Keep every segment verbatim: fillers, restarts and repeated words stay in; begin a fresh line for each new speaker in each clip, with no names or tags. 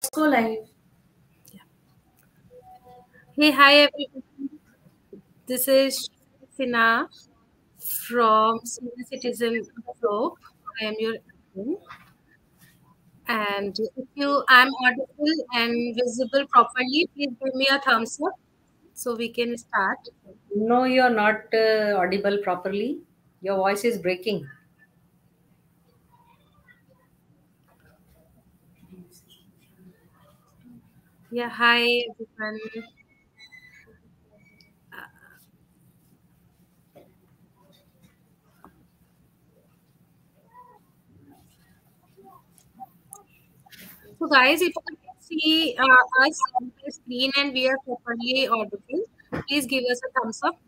Go live.
Hey, hi everyone. This is Sina from Senior Citizen Group. I am your admin. And if you I'm audible and visible properly, please give me a thumbs up so we can start.
No, you're not uh, audible properly. Your voice is breaking.
Yeah, hi everyone. So, guys, if you can see uh, us on the screen and we are properly audible, please give us a thumbs up.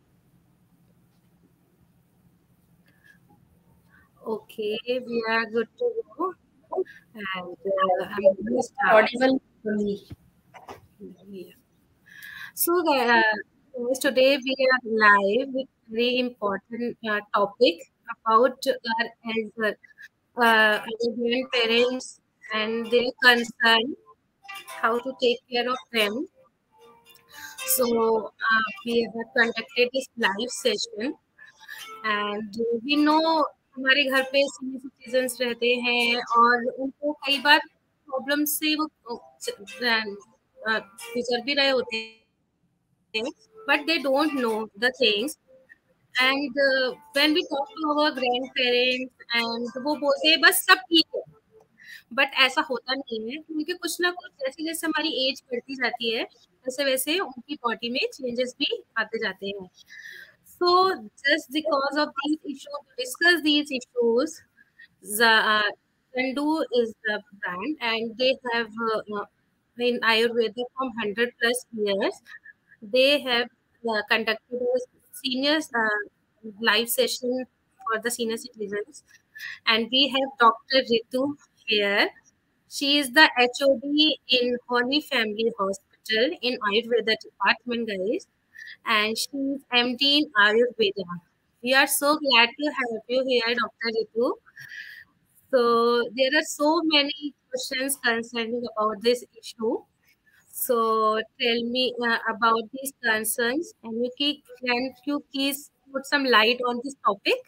Okay, we are good to go. And uh, I'm going to start.
Audible only.
Yeah. So, uh, guys, today we are live with very important uh, topic about our elder, uh, our grandparents and their concern, how to take care of them. So, uh, we have conducted this live session and we know हमारे घर पे senior citizens रहते हैं और उनको कई बार problem से वो अ, गुजर भी रहे होते हैं but they don't know the things and uh, when we talk to our grandparents and वो बोलते हैं बस सब ठीक है बट ऐसा होता नहीं है क्योंकि कुछ ना कुछ जैसे जैसे हमारी एज बढ़ती जाती है वैसे वैसे उनकी बॉडी में चेंजेस भी आते जाते हैं so just because of these issues to discuss these issues the uh, Zandu is the brand and they have uh, uh, in Ayurveda from one hundred plus years they have uh, conducted a senior uh, live session for the senior citizens and we have Doctor Ritu here. She is the H O D in Holy Family Hospital in Ayurveda department, guys, and she is M D in Ayurveda. We are so glad to have you here, Doctor Ritu. So there are so many questions concerning about this issue. So tell me uh, about these concerns, and you keep, can you please put some light on this topic?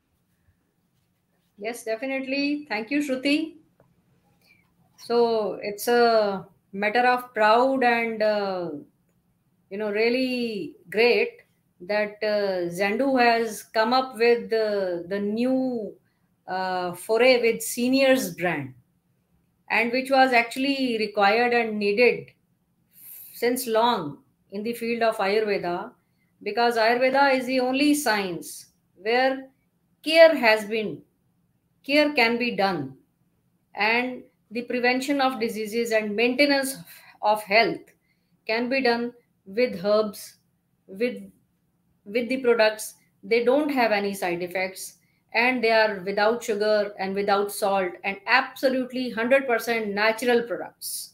Yes, definitely. Thank you, Shruti. So it's a matter of proud and uh, you know really great that uh, Zandu has come up with the the new uh, foray with seniors brand, and which was actually required and needed since long in the field of Ayurveda, because Ayurveda is the only science where care has been, care can be done, and the prevention of diseases and maintenance of health can be done with herbs, with with the products. They don't have any side effects and they are without sugar and without salt and absolutely one hundred percent natural products.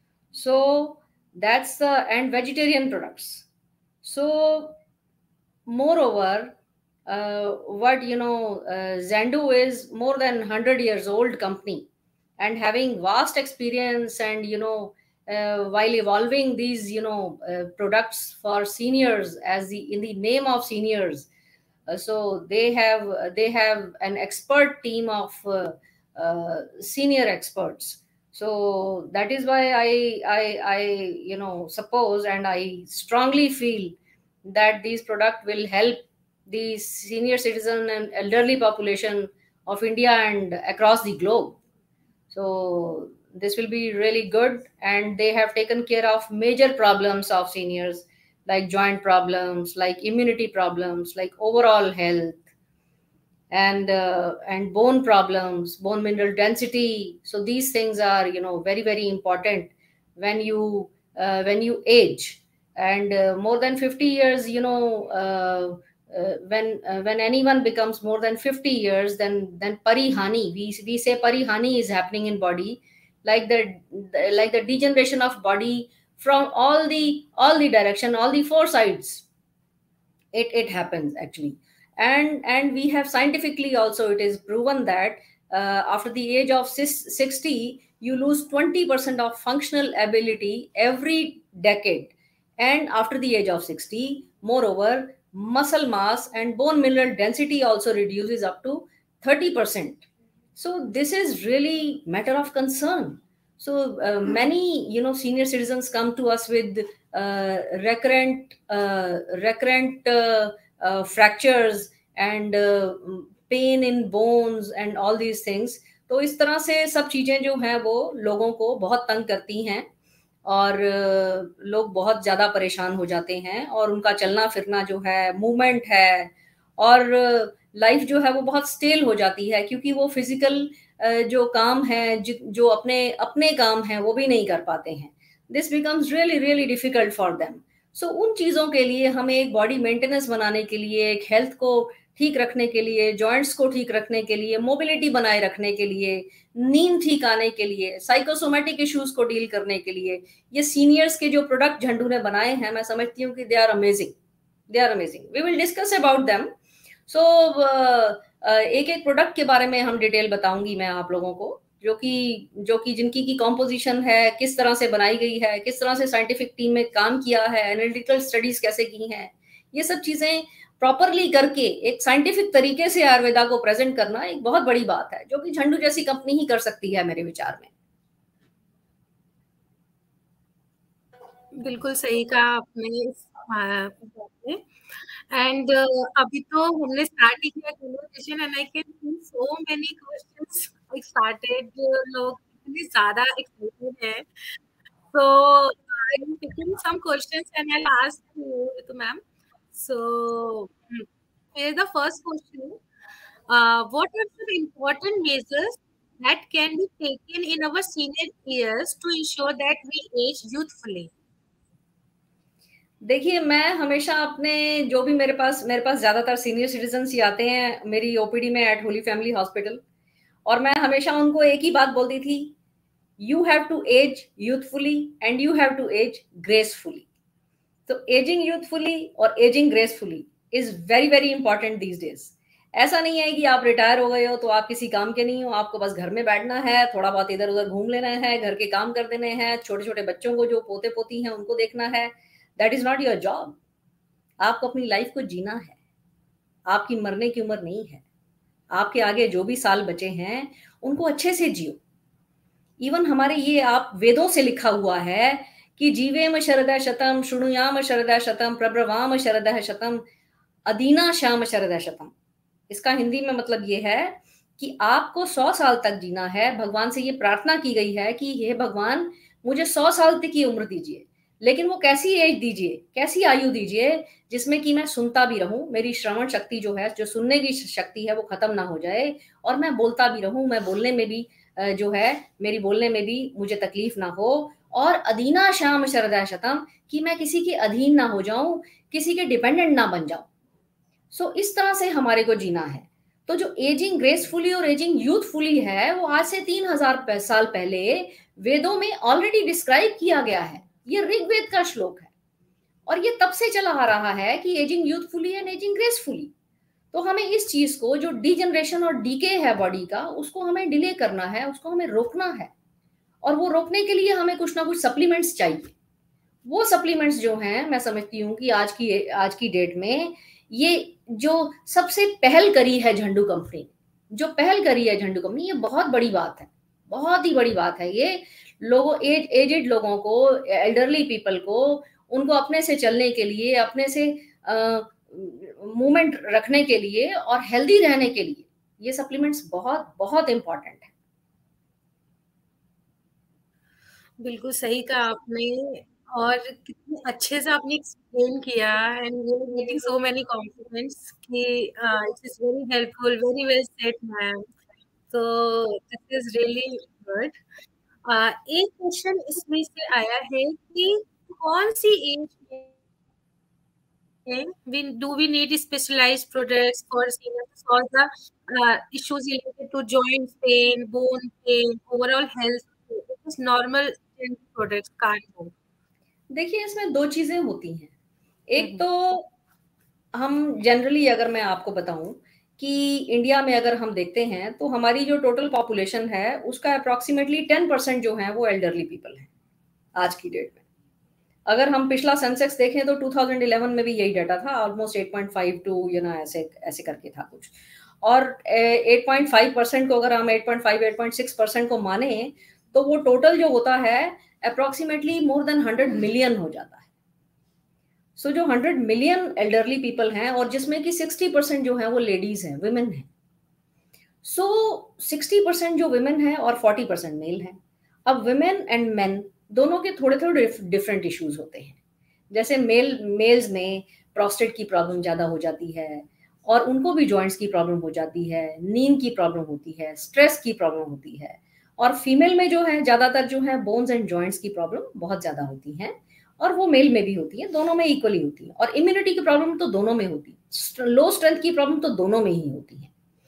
So that's the and vegetarian products. So moreover, uh, what you know, uh, Zandu is more than one hundred years old company and having vast experience and you know uh, while evolving these you know uh, products for seniors as the in the name of seniors, uh, so they have they have an expert team of uh, uh, senior experts. So that is why I, I I you know suppose and I strongly feel that these product will help the senior citizen and elderly population of India and across the globe. So this will be really good, and they have taken care of major problems of seniors like joint problems, like immunity problems, like overall health, and uh, and bone problems, bone mineral density. So these things are you know very very important when you uh, when you age, and uh, more than fifty years. You know. Uh, uh, when uh, when anyone becomes more than fifty years, then then parihani, we we say parihani is happening in body, like the, the like the degeneration of body from all the all the direction, all the four sides. It it happens actually. And and we have scientifically also it is proven that uh, after the age of sis- sixty, you lose twenty percent of functional ability every decade. And after the age of sixty, moreover, muscle mass and bone mineral density also reduces up to thirty percent. So this is really matter of concern. So uh, many, you know, senior citizens come to us with uh, recurrent, uh, recurrent uh, uh, fractures and uh, pain in bones and all these things. तो इस तरह से सब चीज़ें जो हैं वो लोगों को बहुत तंग करती हैं और अ, लोग बहुत ज़्यादा परेशान हो जाते हैं और उनका चलना फिरना जो है, मूवमेंट है और लाइफ जो है वो बहुत स्टेल हो जाती है क्योंकि वो फिजिकल जो काम है जि- जो अपने अपने काम हैं वो भी नहीं कर पाते हैं. This becomes really really difficult for them. So उन चीज़ों के लिए हमें एक बॉडी मेंटेनेंस बनाने के लिए, एक हेल्थ को ठीक रखने के लिए, जॉइंट्स को ठीक रखने के लिए, मोबिलिटी बनाए रखने के लिए, नींद ठीक आने के लिए, साइकोसोमेटिक इश्यूज को डील करने के लिए, ये सीनियर्स के जो प्रोडक्ट झंडू ने बनाए हैं, मैं समझती हूँ कि they are amazing. They are amazing. We will discuss about them. So एक एक प्रोडक्ट के बारे में हम डिटेल बताऊंगी मैं आप लोगों को, जो कि जो कि जिनकी की कॉम्पोजिशन है, किस तरह से बनाई गई है, किस तरह से साइंटिफिक टीम में काम किया है, एनालिटिकल स्टडीज कैसे की हैं, ये सब चीजें प्रॉपरली करके एक साइंटिफिक तरीके से आयुर्वेदा को प्रेजेंट करना एक बहुत बड़ी बात है, जो कि झंडू जैसी कंपनी ही कर सकती है मेरे विचार में.
बिल्कुल सही कहा आपने इस बात में. एंड अभी तो हमने स्टार्ट ही किया conversation and I can see so many questions like started. लोग इतने ज्यादा एक्साइटेड हैं. So I am taking some questions and I ask you Ritu ma'am. So here the first question. Uh, what are some important measures that can be taken in our senior years to ensure that we age youthfully?
देखिए, मैं हमेशा अपने जो भी मेरे पास मेरे पास ज़्यादातर senior citizens ही आते हैं मेरी ओपीडी में एट होली फैमिली हॉस्पिटल, और मैं हमेशा उनको एक ही बात बोलती थी, you have to age youthfully and you have to age gracefully. तो एजिंग यूथफुली और ageing gracefully is very very important these days. ऐसा नहीं है कि आप रिटायर हो गए हो तो आप किसी काम के नहीं हो, आपको बस घर में बैठना है, थोड़ा बहुत इधर उधर घूम लेना है, घर के काम कर देने हैं, छोटे छोटे बच्चों को जो पोते पोती हैं उनको देखना है. That is not your job. आपको अपनी लाइफ को जीना है. आपकी मरने की उम्र नहीं है. आपके आगे जो भी साल बचे हैं उनको अच्छे से जियो. इवन हमारे ये आप वेदों से लिखा हुआ है कि जीवेम शरदः शतम, शृणुयाम शरदः शतम, प्रब्रवाम शरदः शतम, अदीना श्याम शरदः शतम. इसका हिंदी में मतलब ये है कि आपको सौ साल तक जीना है. भगवान से ये प्रार्थना की गई है कि हे भगवान, मुझे सौ साल तक की उम्र दीजिए, लेकिन वो कैसी एज दीजिए, कैसी आयु दीजिए जिसमें कि मैं सुनता भी रहूं, मेरी श्रवण शक्ति जो है, जो सुनने की शक्ति है, वो खत्म ना हो जाए, और मैं बोलता भी रहूं, मैं बोलने में भी जो है, मेरी बोलने में भी मुझे तकलीफ ना हो, और अदीना श्याम शरदः शतम, कि मैं किसी के अधीन ना हो जाऊं, किसी के डिपेंडेंट ना बन जाऊं. सो so, इस तरह से हमारे को जीना है. तो जो एजिंग ग्रेसफुली और एजिंग यूथफुली है, वो आज से तीन हजार साल पहले वेदों में ऑलरेडी डिस्क्राइब किया गया है. ये ऋग्वेद का श्लोक है और ये तब से चला आ रहा है कि ageing youthfully and ageing gracefully. तो हमें इस चीज को, जो डीजनरेशन और डीके है बॉडी का, उसको हमें डिले करना है, उसको हमें रोकना है. और वो रोकने के लिए हमें कुछ ना कुछ सप्लीमेंट्स चाहिए. वो सप्लीमेंट्स जो हैं, मैं समझती हूँ कि आज की आज की डेट में ये जो सबसे पहल करी है झंडू कंपनी, जो पहल करी है झंडू कंपनी, ये बहुत बड़ी बात है. बहुत ही बड़ी बात है. ये लोगों, एज एजेड लोगों को, एल्डरली पीपल को, उनको अपने से चलने के लिए, अपने से मूवमेंट रखने के लिए और हेल्दी रहने के लिए ये सप्लीमेंट्स बहुत बहुत इंपॉर्टेंट है.
बिल्कुल सही कहा आपने और कितने अच्छे से आपने एक्सप्लेन किया. And we are getting so many compliments कि it is very helpful, very well said ma'am. So this is really good. एक क्वेश्चन इसमें से आया है कि कौन सी एज में we do we need specialized products for seniors to solve the uh, issues related to joint pain, bone pain, overall health? Because normal products can't do.
देखिए, इसमें दो चीजें होती हैं. एक तो हम जनरली, अगर मैं आपको बताऊं कि इंडिया में अगर हम देखते हैं तो हमारी जो टोटल पॉपुलेशन है उसका अप्रॉक्सीमेटली टेन परसेंट जो है वो एल्डरली पीपल हैं आज की डेट में। अगर हम पिछला सेंसेक्स देखें तो टू थाउजेंड इलेवन में भी यही डाटा था, almost eight point five to you know ऐसे ऐसे करके था कुछ। और एट पॉइंट फाइव परसेंट को अगर हम eight point five eight point six percent को माने तो वो टोटल जो होता है approximately more than hundred million हो जाता है। सो so, जो हंड्रेड मिलियन एल्डरली पीपल हैं और जिसमें कि सिक्सटी परसेंट जो है वो लेडीज हैं, विमेन हैं। सो सिक्सटी परसेंट जो विमेन है और फोर्टी परसेंट मेल हैं। अब विमेन एंड मेन दोनों के थोड़े थोड़े डिफरेंट इश्यूज होते हैं। जैसे मेल मेल्स में प्रोस्टेट की प्रॉब्लम ज़्यादा हो जाती है और उनको भी जॉइंट्स की प्रॉब्लम हो जाती है, नींद की प्रॉब्लम होती है, स्ट्रेस की प्रॉब्लम होती है। और फीमेल में जो है ज़्यादातर जो है बोन्स एंड जॉइंट्स की प्रॉब्लम बहुत ज़्यादा होती है और वो मेल में भी होती है, दोनों में इक्वली होती है। और इम्यूनिटी की प्रॉब्लम तो दोनों में होती है, लो स्ट्रेंथ की प्रॉब्लम तो दोनों में ही होती है।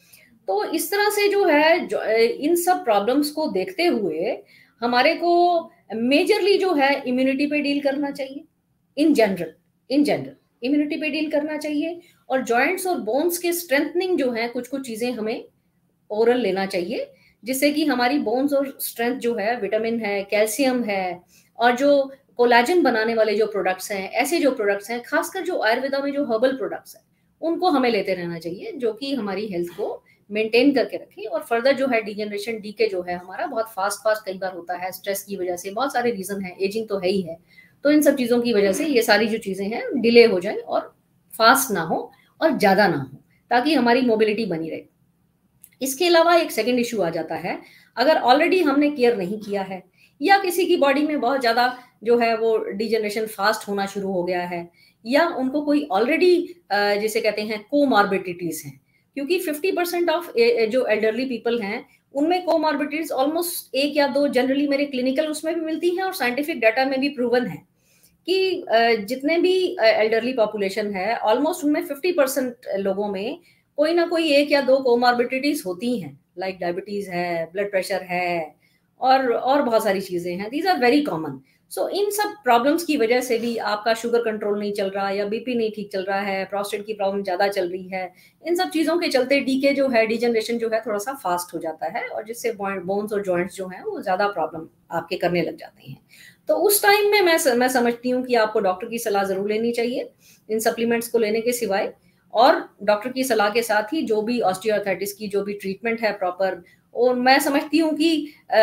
तो इस तरह से जो है जो, इन सब प्रॉब्लम्स को देखते हुए हमारे को मेजरली जो है इम्यूनिटी पे डील करना चाहिए। In general in general immunity पे डील करना चाहिए और जॉइंट्स और बोन्स के स्ट्रेंथनिंग जो है कुछ कुछ चीजें हमें ओरल लेना चाहिए, जिससे कि हमारी बोन्स और स्ट्रेंथ जो है, विटामिन है, कैल्शियम है और जो कोलाजन बनाने वाले जो प्रोडक्ट्स हैं, ऐसे जो प्रोडक्ट्स हैं, खासकर जो आयुर्वेदा में जो हर्बल प्रोडक्ट्स हैं, उनको हमें लेते रहना चाहिए, जो कि हमारी हेल्थ को मेंटेन करके रखें। और फर्दर जो है डिजेनरेशन डीके जो है हमारा बहुत फास्ट फास्ट कई बार होता है, स्ट्रेस की वजह से, बहुत सारे रीजन है, एजिंग तो है ही है। तो इन सब चीजों की वजह से ये सारी जो चीजें हैं डिले हो जाए और फास्ट ना हो और ज्यादा ना हो, ताकि हमारी मोबिलिटी बनी रहे। इसके अलावा एक सेकंड इशू आ जाता है, अगर ऑलरेडी हमने केयर नहीं किया है या किसी की बॉडी में बहुत ज्यादा जो है वो डिजेनरेशन फास्ट होना शुरू हो गया है, या उनको कोई ऑलरेडी जिसे कहते हैं कोमॉर्बिडिटीज हैं, क्योंकि फिफ्टी परसेंट ऑफ जो एल्डरली पीपल हैं उनमें कोमॉर्बिडिटीज ऑलमोस्ट एक या दो जनरली मेरे क्लिनिकल उसमें भी मिलती हैं और साइंटिफिक डाटा में भी प्रूवन है कि जितने भी एल्डरली पॉपुलेशन है ऑलमोस्ट उनमें फिफ्टी परसेंट लोगों में कोई ना कोई एक या दो कोमॉर्बिडिटीज होती हैं, लाइक डायबिटीज है, ब्लड प्रेशर है और और बहुत सारी चीजें हैं। These are very common. So इन सब प्रॉब्लम्स की वजह से भी आपका शुगर कंट्रोल नहीं चल रहा या बीपी नहीं ठीक चल रहा है, प्रोस्टेट की प्रॉब्लम ज्यादा चल रही है, इन सब चीजों के चलते डीके जो है, डिजेनरेशन जो है थोड़ा सा फास्ट हो जाता है और जिससे बोन्स और जॉइंट्स जो है वो ज्यादा प्रॉब्लम आपके करने लग जाते हैं। तो उस टाइम में मैं मैं समझती हूँ कि आपको डॉक्टर की सलाह जरूर लेनी चाहिए इन सप्लीमेंट्स को लेने के सिवाय, और डॉक्टर की सलाह के साथ ही जो भी ऑस्टियोआर्थराइटिस की जो भी ट्रीटमेंट है प्रॉपर, और मैं समझती हूँ कि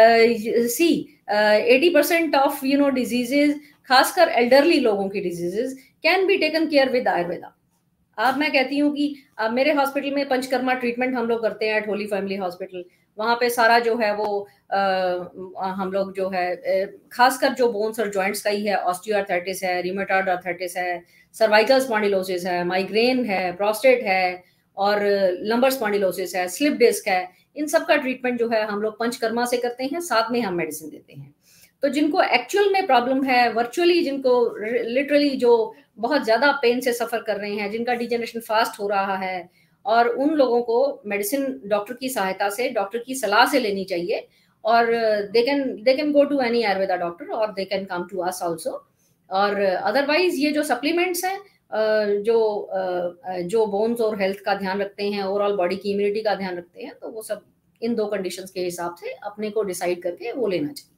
say eighty percent of you know diseases, खासकर एल्डरली लोगों की diseases can be taken care with Ayurveda. अब मैं कहती हूँ कि अब मेरे हॉस्पिटल में पंचकर्मा ट्रीटमेंट हम लोग करते हैं एट होली फैमिली हॉस्पिटल। वहाँ पे सारा जो है वो आ, हम लोग जो है खासकर जो बोन्स और जॉइंट्स का ही है, ऑस्टियोआर्थराइटिस है, रिमेटॉइड आर्थराइटिस है, सर्वाइकल स्पॉन्डिलोसिस है, माइग्रेन है, प्रोस्टेट है और लंबर स्पॉन्डिलोसिस है, स्लिप डिस्क है, इन सब का ट्रीटमेंट जो है हम लोग पंचकर्मा से करते हैं, साथ में हम मेडिसिन देते हैं। तो जिनको एक्चुअल में प्रॉब्लम है, वर्चुअली जिनको लिटरली जो बहुत ज्यादा पेन से सफर कर रहे हैं, जिनका डिजेनरेशन फास्ट हो रहा है, और उन लोगों को मेडिसिन डॉक्टर की सहायता से, डॉक्टर की सलाह से लेनी चाहिए। और they can they can go to any Ayurveda doctor और they can come to us also. और अदरवाइज ये जो सप्लीमेंट्स हैं जो जो बोन्स और हेल्थ का ध्यान रखते हैं, ओवरऑल बॉडी की इम्यूनिटी का ध्यान रखते हैं, तो वो सब इन दो कंडीशंस के हिसाब से अपने को डिसाइड करके वो लेना चाहिए।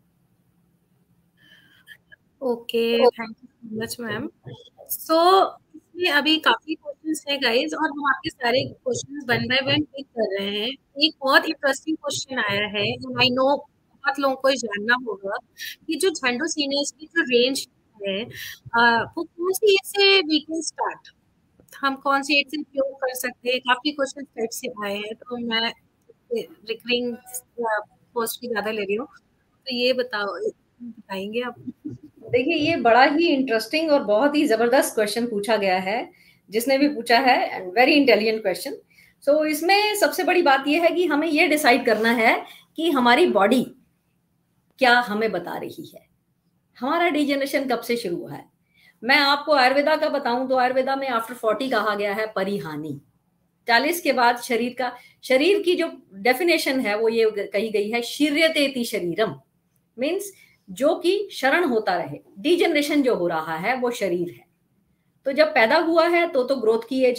Okay, thank you so much ma'am. So इसमें अभी काफी क्वेश्चंस हैं गाइस, और हम आपके सारे questions one by one pick कर रहे हैं। एक बहुत इंटरेस्टिंग क्वेश्चन आया है, एंड आई नो बहुत लोगों को जानना होगा कि जो झंडू सीनियर्स की जो रेंज है वो कौन सी एज से वी कैन स्टार्ट, हम कौन सी एज से उपयोग कर सकते हैं। काफी क्वेश्चन टाइप से आए हैं, तो मैं रिकरिंग पोस्ट की ज्यादा ले रही हूँ, तो ये बताओ बताएंगे आप।
देखिए, ये बड़ा ही इंटरेस्टिंग और बहुत ही जबरदस्त क्वेश्चन पूछा गया है, जिसने भी पूछा है, and very intelligent question. So इसमें सबसे बड़ी बात यह है कि हमें ये डिसाइड करना है कि हमारी बॉडी क्या हमें बता रही है, हमारा डिजेनरेशन कब से शुरू हुआ है। मैं आपको आयुर्वेदा का बताऊं तो आयुर्वेदा में आफ्टर फोर्टी कहा गया है परिहानि, चालीस के बाद शरीर का, शरीर की जो डेफिनेशन है वो ये कही गई है, शीर्यतेति शरीरम, मीन्स जो कि शरण होता रहे। डिजेनरेशन जो हो रहा है वो शरीर है। तो जब पैदा हुआ है तो तो ग्रोथ की एज है,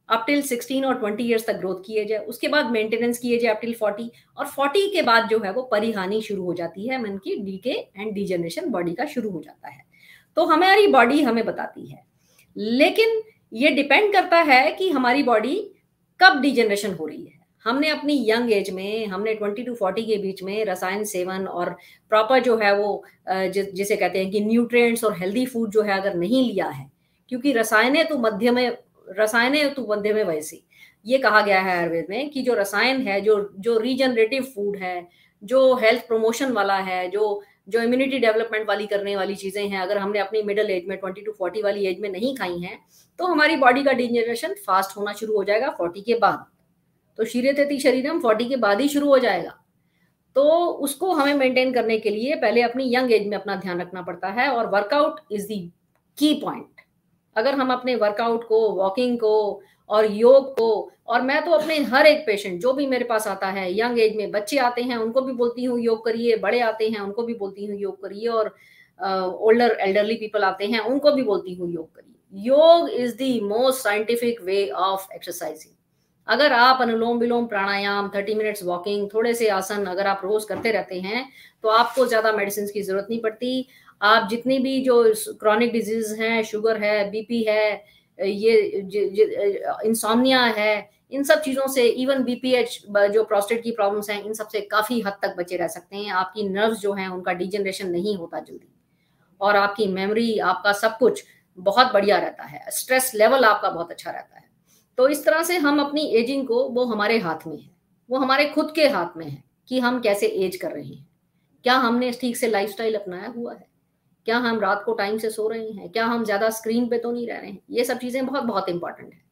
अप टिल सिक्सटीन और ट्वेंटी ईयर्स तक ग्रोथ की एज है, उसके बाद मेंटेनेंस की एज है अप टिल फोर्टी, और फोर्टी के बाद जो है वो परिहानि शुरू हो जाती है, मन की डीके एंड डीजनरेशन बॉडी का शुरू हो जाता है। तो हमारी बॉडी हमें बताती है, लेकिन ये डिपेंड करता है कि हमारी बॉडी कब डीजनरेशन हो रही है। हमने अपनी यंग एज में, हमने ट्वेंटी टू फोर्टी के बीच में रसायन सेवन और प्रॉपर जो है वो जिसे कहते हैं कि न्यूट्रिएंट्स और हेल्दी फूड जो है अगर नहीं लिया है, क्योंकि रसायने तो मध्य में रसायने तो मध्य में वैसी, ये कहा गया है आयुर्वेद में कि जो रसायन है, जो जो रीजनरेटिव फूड है, जो हेल्थ प्रमोशन वाला है, जो जो इम्यूनिटी डेवलपमेंट वाली करने वाली चीजें हैं, अगर हमने अपनी मिडिल एज में ट्वेंटी टू फोर्टी वाली एज में नहीं खाई हैं, तो हमारी बॉडी का डीजनरेशन फास्ट होना शुरू हो जाएगा फोर्टी के बाद। तो शीरे शरीरम फोर्टी के बाद ही शुरू हो जाएगा। तो उसको हमें मेंटेन करने के लिए पहले अपनी यंग एज में अपना ध्यान रखना पड़ता है, और workout is the key point. अगर हम अपने वर्कआउट को, वॉकिंग को और योग को, और मैं तो अपने हर एक पेशेंट जो भी मेरे पास आता है यंग एज में, बच्चे आते हैं उनको भी बोलती हूँ योग करिए, बड़े आते हैं उनको भी बोलती हूँ योग करिए, और ओल्डर एल्डरली पीपल आते हैं उनको भी बोलती हूँ योग करिए। Yoga is the most scientific way of exercising. अगर आप अनुलोम विलोम प्राणायाम, थर्टी मिनट्स वॉकिंग, थोड़े से आसन अगर आप रोज करते रहते हैं, तो आपको ज्यादा मेडिसिन की जरूरत नहीं पड़ती। आप जितनी भी जो क्रॉनिक डिजीज हैं, शुगर है, बीपी है, ये इंसोम्निया है, इन सब चीजों से, इवन बीपीएच जो प्रोस्टेट की प्रॉब्लम्स हैं, इन सब से काफी हद तक बचे रह सकते हैं। आपकी नर्व्स जो हैं उनका डिजनरेशन नहीं होता जल्दी, और आपकी मेमोरी, आपका सब कुछ बहुत बढ़िया रहता है, स्ट्रेस लेवल आपका बहुत अच्छा रहता है। तो इस तरह से हम अपनी एजिंग को, वो हमारे हाथ में है, वो हमारे खुद के हाथ में है कि हम कैसे एज कर रहे हैं। क्या हमने ठीक से लाइफस्टाइल अपनाया हुआ है, क्या हम रात को टाइम से सो रहे हैं, क्या हम ज्यादा स्क्रीन पे तो नहीं रह रहे हैं, ये सब चीजें बहुत बहुत इंपॉर्टेंट है।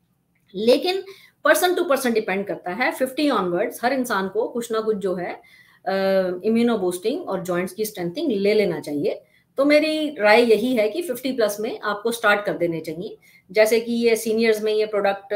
लेकिन पर्सन टू पर्सन डिपेंड करता है। फिफ्टी ऑनवर्ड्स हर इंसान को कुछ ना कुछ जो है इम्यूनो बूस्टिंग और जॉइंट्स की स्ट्रेंथिंग ले लेना चाहिए। तो मेरी राय यही है कि फिफ्टी प्लस में आपको स्टार्ट कर देने चाहिए। जैसे कि ये सीनियर्स में ये प्रोडक्ट,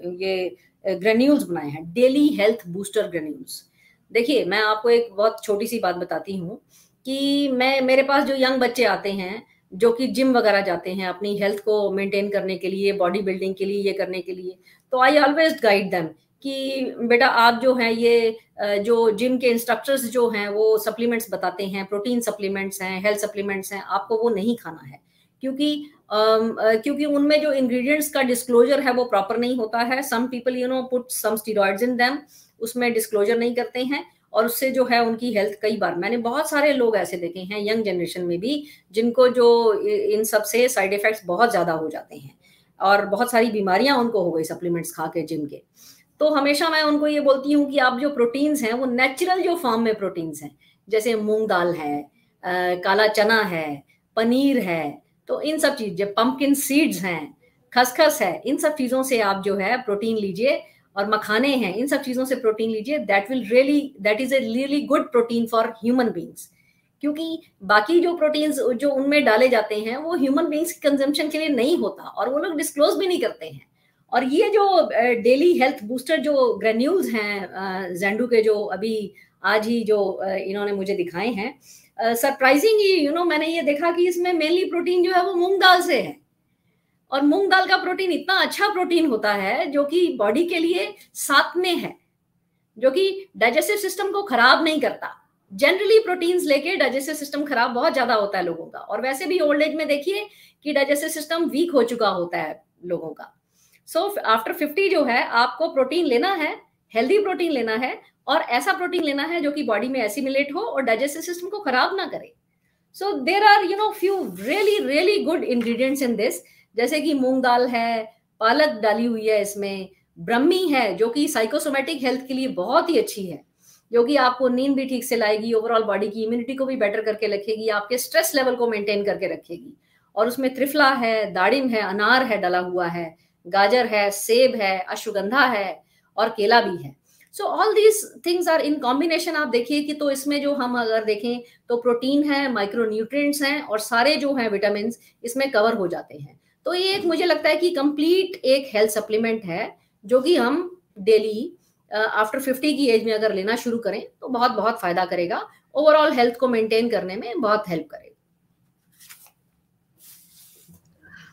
ये ग्रेन्यूल्स बनाए हैं, डेली हेल्थ बूस्टर ग्रेन्यूल्स। देखिए, मैं आपको एक बहुत छोटी सी बात बताती हूँ कि मैं, मेरे पास जो यंग बच्चे आते हैं जो कि जिम वगैरह जाते हैं अपनी हेल्थ को मेंटेन करने के लिए, बॉडी बिल्डिंग के लिए, ये करने के लिए, तो आई ऑलवेज गाइड देम कि बेटा आप जो हैं ये जो जिम के इंस्ट्रक्टर्स जो हैं वो सप्लीमेंट्स बताते हैं, प्रोटीन सप्लीमेंट्स हैं, हेल्थ सप्लीमेंट्स हैं, आपको वो नहीं खाना है, क्योंकि क्योंकि उनमें जो इंग्रेडिएंट्स का डिस्क्लोजर है वो प्रॉपर नहीं होता है। Some people you know put some steroids in them, उसमें डिस्क्लोजर नहीं करते हैं, और उससे जो है उनकी हेल्थ, कई बार मैंने बहुत सारे लोग ऐसे देखे हैं यंग जनरेशन में भी, जिनको जो इन सब से साइड इफेक्ट्स बहुत ज्यादा हो जाते हैं, और बहुत सारी बीमारियां उनको हो गई सप्लीमेंट्स खा के जिम के। तो हमेशा मैं उनको ये बोलती हूँ कि आप जो प्रोटीन्स हैं वो नेचुरल जो फॉर्म में प्रोटीन्स हैं, जैसे मूंग दाल है, आ, काला चना है, पनीर है, तो इन सब चीज, जो पंपकिन सीड्स हैं, खसखस है, इन सब चीजों से आप जो है प्रोटीन लीजिए, और मखाने हैं, इन सब चीजों से प्रोटीन लीजिए। That will really, that is a really good protein for human beings, क्योंकि बाकी जो प्रोटीन्स जो उनमें डाले जाते हैं वो ह्यूमन बींग्स कंजम्पशन के लिए नहीं होता, और वो लोग डिस्क्लोज भी नहीं करते हैं। और ये जो डेली हेल्थ बूस्टर जो ग्रेन्यूल्स हैं ज़ेंडू के, जो अभी आज ही जो इन्होंने मुझे दिखाए हैं, सरप्राइजिंगली यू नो मैंने ये देखा कि इसमें मेनली प्रोटीन जो है वो मूंग दाल से है, और मूंग दाल का प्रोटीन इतना अच्छा प्रोटीन होता है जो कि बॉडी के लिए साथ में है, जो कि डाइजेस्टिव सिस्टम को खराब नहीं करता। जनरली प्रोटीन्स लेके डाइजेस्टिव सिस्टम खराब बहुत ज्यादा होता है लोगों का, और वैसे भी ओल्ड एज में देखिए कि डाइजेस्टिव सिस्टम वीक हो चुका होता है लोगों का। सो आफ्टर फिफ्टी जो है आपको प्रोटीन लेना है, हेल्दी प्रोटीन लेना है, और ऐसा प्रोटीन लेना है जो कि बॉडी में एसिमिलेट हो और डाइजेस्टिव सिस्टम को खराब ना करे। So there are you know few really really good ingredients in this, जैसे कि मूंग दाल है, पालक डाली हुई है इसमें, ब्रह्मी है जो कि साइकोसोमेटिक हेल्थ के लिए बहुत ही अच्छी है, जो कि आपको नींद भी ठीक से लाएगी, ओवरऑल बॉडी की इम्यूनिटी को भी बेटर करके रखेगी, आपके स्ट्रेस लेवल को मेंटेन करके रखेगी। और उसमें त्रिफला है, दाड़िम है, अनार है डला हुआ है, गाजर है, सेब है, अश्वगंधा है, और केला भी है। So all these things are in combination. आप देखिए कि तो इसमें जो हम अगर देखें तो प्रोटीन है, माइक्रो न्यूट्रिएंट्स हैं, और सारे जो हैं विटामिन इसमें कवर हो जाते हैं। तो ये एक मुझे लगता है कि कंप्लीट एक हेल्थ सप्लीमेंट है, जो कि हम डेली आफ्टर फिफ्टी की एज में अगर लेना शुरू करें तो बहुत बहुत फायदा करेगा, ओवरऑल हेल्थ को मेंटेन करने में बहुत हेल्प करेगा।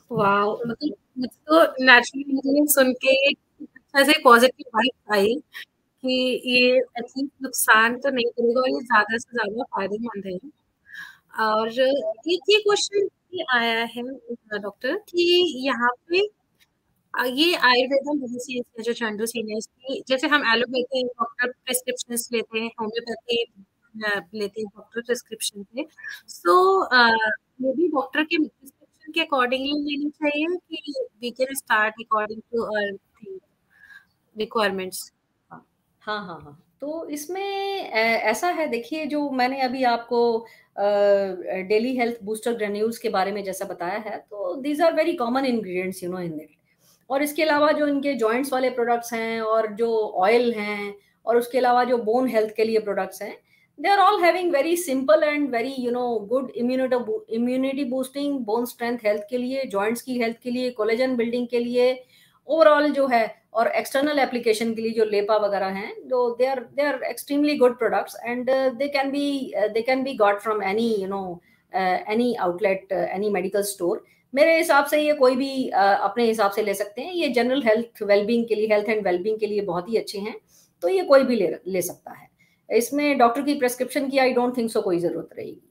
वाओ! मतलब मुझे तो नेचुरली मुझे सुन के अच्छा से पॉज़िटिव वाइब आई कि ये एटलीस्ट नुकसान तो नहीं करेगा और ये ज़्यादा से ज़्यादा फ़ायदेमंद है। और एक ये क्वेश्चन ये आया है अ, डॉक्टर कि यहाँ पे अ, ये आयुर्वेदा मेडिसिन है जो चंदू सीनियर्स की जैसे हम एलोपैथी डॉक्टर प्रिस्क्रिप्शंस लेते हैं, होम्योपैथी अ, लेते हैं डॉक्टर प्रिस्क्रिप्शन पे। सो अ, ये भी डॉक्टर के प्रिस्क्रिप्शन के अकॉर्डिंगली लेनी चाहिए कि we can start according to our requirements?
हाँ, हाँ, हाँ, हाँ। तो इसमें ए ऐसा है देखिए जो मैंने अभी आपको uh, daily health booster granules के बारे में जैसा बताया है, तो these are very common ingredients you know in it. और इसके अलावा जो इनके जॉइंट्स वाले प्रोडक्ट्स हैं और जो ऑयल हैं और उसके अलावा जो बोन हेल्थ के लिए प्रोडक्ट्स हैं, they are all having very simple and very you know good immunity immunity boosting, bone strength health के लिए, जॉइंट्स की हेल्थ के लिए, कोलेजन बिल्डिंग के लिए, ओवरऑल जो है और एक्सटर्नल एप्लीकेशन के लिए जो लेपा वगैरह हैं, जो they are they are extremely good products and they can be they can be got from any you know any outlet, any medical store. मेरे हिसाब से ये कोई भी अ, अपने हिसाब से ले सकते हैं। ये जनरल हेल्थ वेलबींग के लिए, हेल्थ एंड वेलबींग के लिए बहुत ही अच्छे हैं, तो ये कोई भी ले ले सकता है। इसमें डॉक्टर की प्रिस्क्रिप्शन की आई डोंट थिंक सो कोई ज़रूरत रहेगी।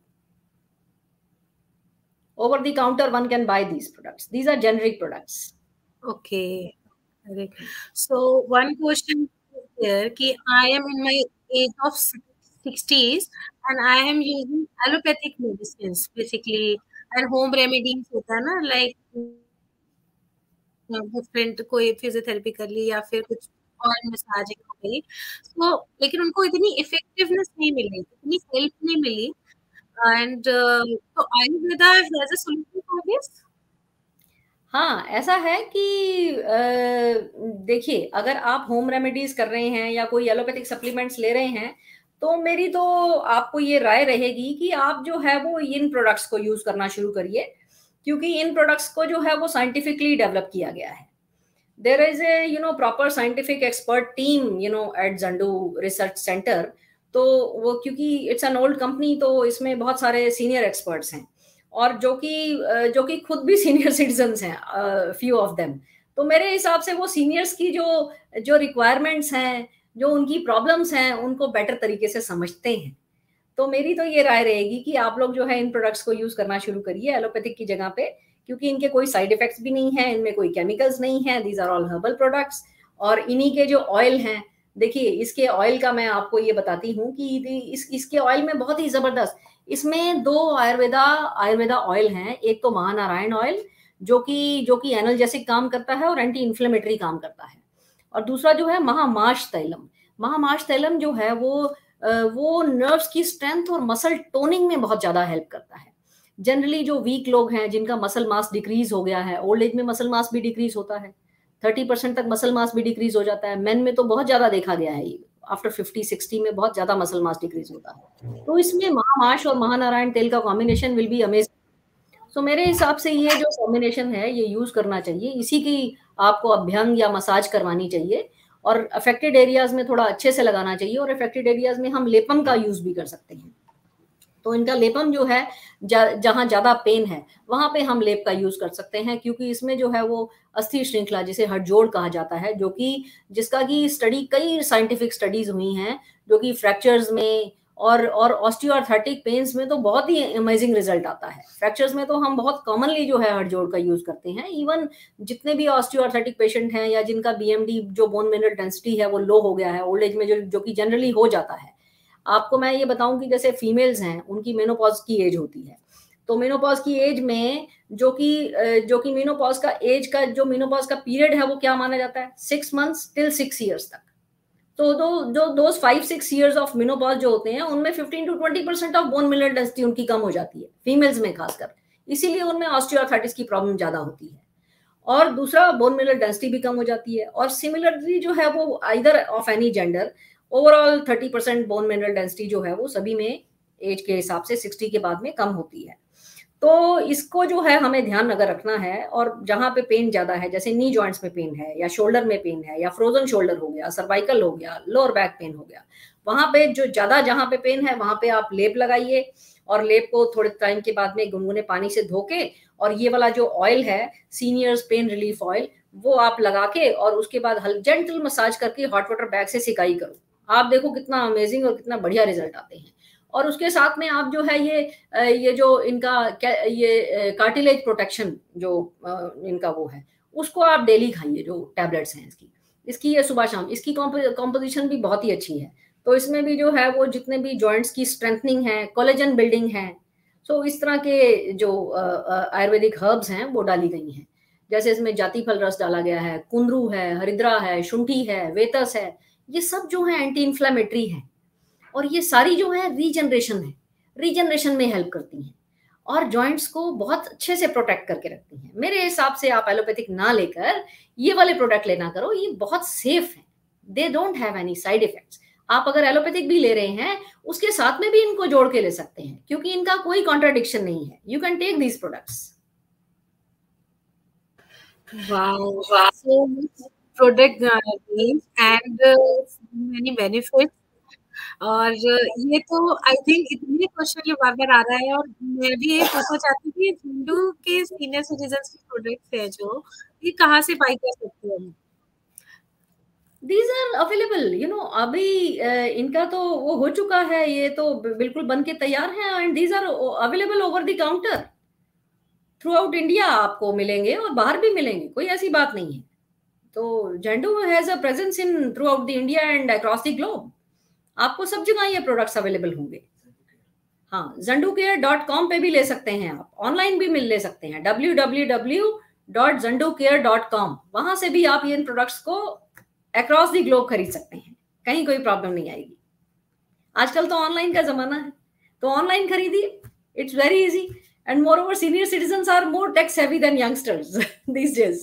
Over the counter one can buy these products, these are generic products.
Okay. Correct. So one question is there कि I am in my age of sixties and I am using allopathic medicines basically and home remedies होता है ना like different कोई physiotherapy कर ली या फिर कुछ और मसाजिंग हो गई तो लेकिन उनको इतनी इफेक्टिवनेस नहीं मिली इतनी हेल्प नहीं मिली एंड तो Ayurveda has a solution for this?
हाँ, ऐसा है कि अ, देखिए अगर आप होम रेमेडीज़ कर रहे हैं या कोई एलोपैथिक सप्लीमेंट्स ले रहे हैं, तो मेरी तो आपको ये राय रहेगी कि आप जो है वो इन प्रोडक्ट्स को यूज़ करना शुरू करिए, क्योंकि इन प्रोडक्ट्स को जो है वो साइंटिफिकली डेवलप किया गया है। There is a you know proper scientific expert team you know at Zandu research centre, तो वो क्योंकि इट्स एन ओल्ड कंपनी तो इसमें बहुत सारे सीनियर एक्सपर्ट्स हैं और जो कि अ, जो कि खुद भी सीनियर सिटीज़न्स हैं अ, फ्यू ऑफ देम। तो मेरे हिसाब से वो सीनियर्स की जो जो रिक्वायरमेंट्स हैं, जो उनकी प्रॉब्लम्स हैं, उनको बेटर तरीके से समझते हैं। तो मेरी तो ये राय रहेगी कि आप लोग जो है इन प्रोडक्ट्स को यूज़ करना शुरू करिए एलोपैथिक की जगह पे, क्योंकि इनके कोई साइड इफेक्ट्स भी नहीं हैं, इनमें कोई केमिकल्स नहीं हैं, these are all herbal products. और इन्हीं के जो ऑयल हैं, देखिए इसके ऑयल का मैं आपको ये बताती हूँ कि इस इसके ऑयल में बहुत ही ज़बरदस्त, इसमें दो आयुर्वेदा आयुर्वेदा ऑयल हैं, एक तो महानारायण ऑयल जो कि जो कि एनाल्जेसिक काम करता है और एंटी इन्फ्लेमेटरी काम करता है। और दूसरा जो है महामाश तैलम। महामाश तैलम जो है वो अ, वो नर्व्स की स्ट्रेंथ और मसल टोनिंग में बहुत ज़्यादा हेल्प करता है। जनरली जो वीक लोग हैं, जिनका मसल मास डिक्रीज़ हो गया है, ओल्ड एज में मसल मास भी डिक्रीज़ होता है। तीस परसेंट तक मसल मास भी डिक्रीज़ हो जाता है। मेन में तो बहुत ज़्यादा देखा गया है ये। आफ्टर फिफ्टी सिक्सटी में बहुत ज़्यादा मसल मास डिक्रीज़ होता है। तो इसमें महामाश और महानारायण तेल का combination will be amazing. So मेरे हिसाब से ये जो कॉम्बिनेशन है ये यूज़ करना चाहिए। इसी की आपको अभ्यंग या मसाज करवानी चाहिए और अफेक्टेड एरियाज़ में थोड़ा अच्छे से लगाना चाहिए और अफेक्टेड एरियाज़ में हम लेपम का यूज़ भी कर सकते हैं। तो इनका लेपम जो है ज जहाँ ज़्यादा पेन है, वहाँ पे हम लेप का यूज़ कर सकते हैं, क्योंकि इसमें जो है वो अस्थि श्रृंखला जिसे हड्जोड़ कहा जाता है, जो कि जिसका कि स्टडी कई साइंटिफिक स्टडीज़ हुई हैं, जो कि फ्रैक्चर्स में और और ऑस्टियोआर्थराइटिक पेन्स में तो बहुत ही अमेजिंग रिज़ल्ट आता है। फ्रैक्चर्स में तो हम बहुत कॉमनली जो है हड्जोड़ का यूज़ करते हैं। इवन जितने भी ऑस्टियोआर्थराइटिक पेशेंट हैं या जिनका बीएमडी जो बोन मिनरल डेंसिटी है वो लो हो गया है, ओल्ड एज में जो जो कि जनरली हो जाता है। आपको मैं ये बताऊँ कि जैसे फीमेल्स हैं, उनकी मेनोपॉज़ की एज होती है। तो मेनोपॉज़ की एज में जो कि अ, जो कि मेनोपॉज़ का एज का जो मेनोपॉज़ का पीरियड है वो क्या माना जाता है? Six months till six years तक। तो दो जो those five six years of menopause जो होते हैं, उनमें fifteen to twenty percent of bone mineral density उनकी कम हो जाती है, फीमेल्स में खासकर। इसीलिए उनमें ऑस्टियोआर्थराइटिस की प्रॉब्लम ज़्यादा होती है। और दूसरा बोन मिनरल डेंसिटी भी कम हो जाती है और सिमिलरली जो है वो either of any gender overall thirty percent bone mineral density जो है वो सभी में एज के हिसाब से सिक्सटी के बाद में कम होती है। तो इसको जो है हमें ध्यान अगर रखना है और जहाँ पे पेन ज़्यादा है, जैसे नी जॉइंट्स में पेन है या शोल्डर में पेन है या फ्रोज़न शोल्डर हो गया, सर्वाइकल हो गया, लोअर बैक पेन हो गया, वहाँ पे जो ज़्यादा जहाँ पे पेन है वहाँ पे आप लेप लगाइए और लेप को थोड़े टाइम के बाद में गुनगुने पानी से धो के, और ये वाला जो ऑयल है सीनियर्स पेन रिलीफ ऑयल, वो आप लगा के और उसके बाद जेंटल मसाज करके हॉट वाटर बैग से सिकाई करो। आप देखो कितना अमेजिंग और कितना बढ़िया रिजल्ट आते हैं। और उसके साथ में आप जो है ये ये जो इनका ये कार्टिलेज प्रोटेक्शन जो इनका वो है, उसको आप डेली खाइए, जो टैबलेट्स हैं इसकी इसकी ये सुबह शाम, इसकी कॉम्पोजिशन भी बहुत ही अच्छी है। तो इसमें भी जो है वो जितने भी जॉइंट्स की स्ट्रेंथनिंग है, कोलेजन बिल्डिंग है, तो इस तरह के जो आयुर्वेदिक हर्ब्स हैं वो डाली गई हैं। जैसे इसमें जाति फल रस डाला गया है, कुंदरू है, हरिद्रा है, शुंठी है, वेतस है, ये सब जो है एंटी इन्फ्लेमेटरी है, और ये सारी जो है रीजनरेशन है, रीजनरेशन में हेल्प करती हैं और जॉइंट्स को बहुत अच्छे से प्रोटेक्ट करके रखती हैं। मेरे हिसाब से आप एलोपैथिक ना लेकर ये वाले प्रोडक्ट लेना करो, ये बहुत सेफ है, they don't have any side effects. आप अगर एलोपैथिक भी ले रहे हैं उसके साथ में भी इनको जोड़ के ले सकते हैं, क्योंकि इनका कोई कॉन्ट्राडिक्शन नहीं है। You can take these products.
Wow, wow. So much product uh, names and uh, many benefits. और ये तो आई थिंक इतने क्वेश्चन ये बार बार आ रहा है, और मैं भी ये पूछना चाहती हूँ कि झंडू के सीनियर सिटीजन के प्रोडक्ट्स है जो, ये कहाँ से बाई कर सकते हैं?
These are available, you know, अभी इनका तो वो हो चुका है, ये तो बिल्कुल बन के तैयार है, and these are available over the counter throughout India आपको मिलेंगे और बाहर भी मिलेंगे, कोई ऐसी बात नहीं है। तो Zandu has a presence in throughout the India and across the globe, आपको सब जगह ये प्रोडक्ट्स अवेलेबल होंगे। हाँ, ज़ंडू केयर डॉट कॉम पे भी ले सकते हैं आप, ऑनलाइन भी मिल ले सकते हैं W W W dot Zandu care dot com, वहां से भी आप इन प्रोडक्ट्स को अक्रॉस द ग्लोब खरीद सकते हैं, कहीं कोई प्रॉब्लम नहीं आएगी। आजकल तो ऑनलाइन का जमाना है, तो ऑनलाइन खरीदिए, it's very easy, and moreover senior citizens are more tech savvy than youngsters these days,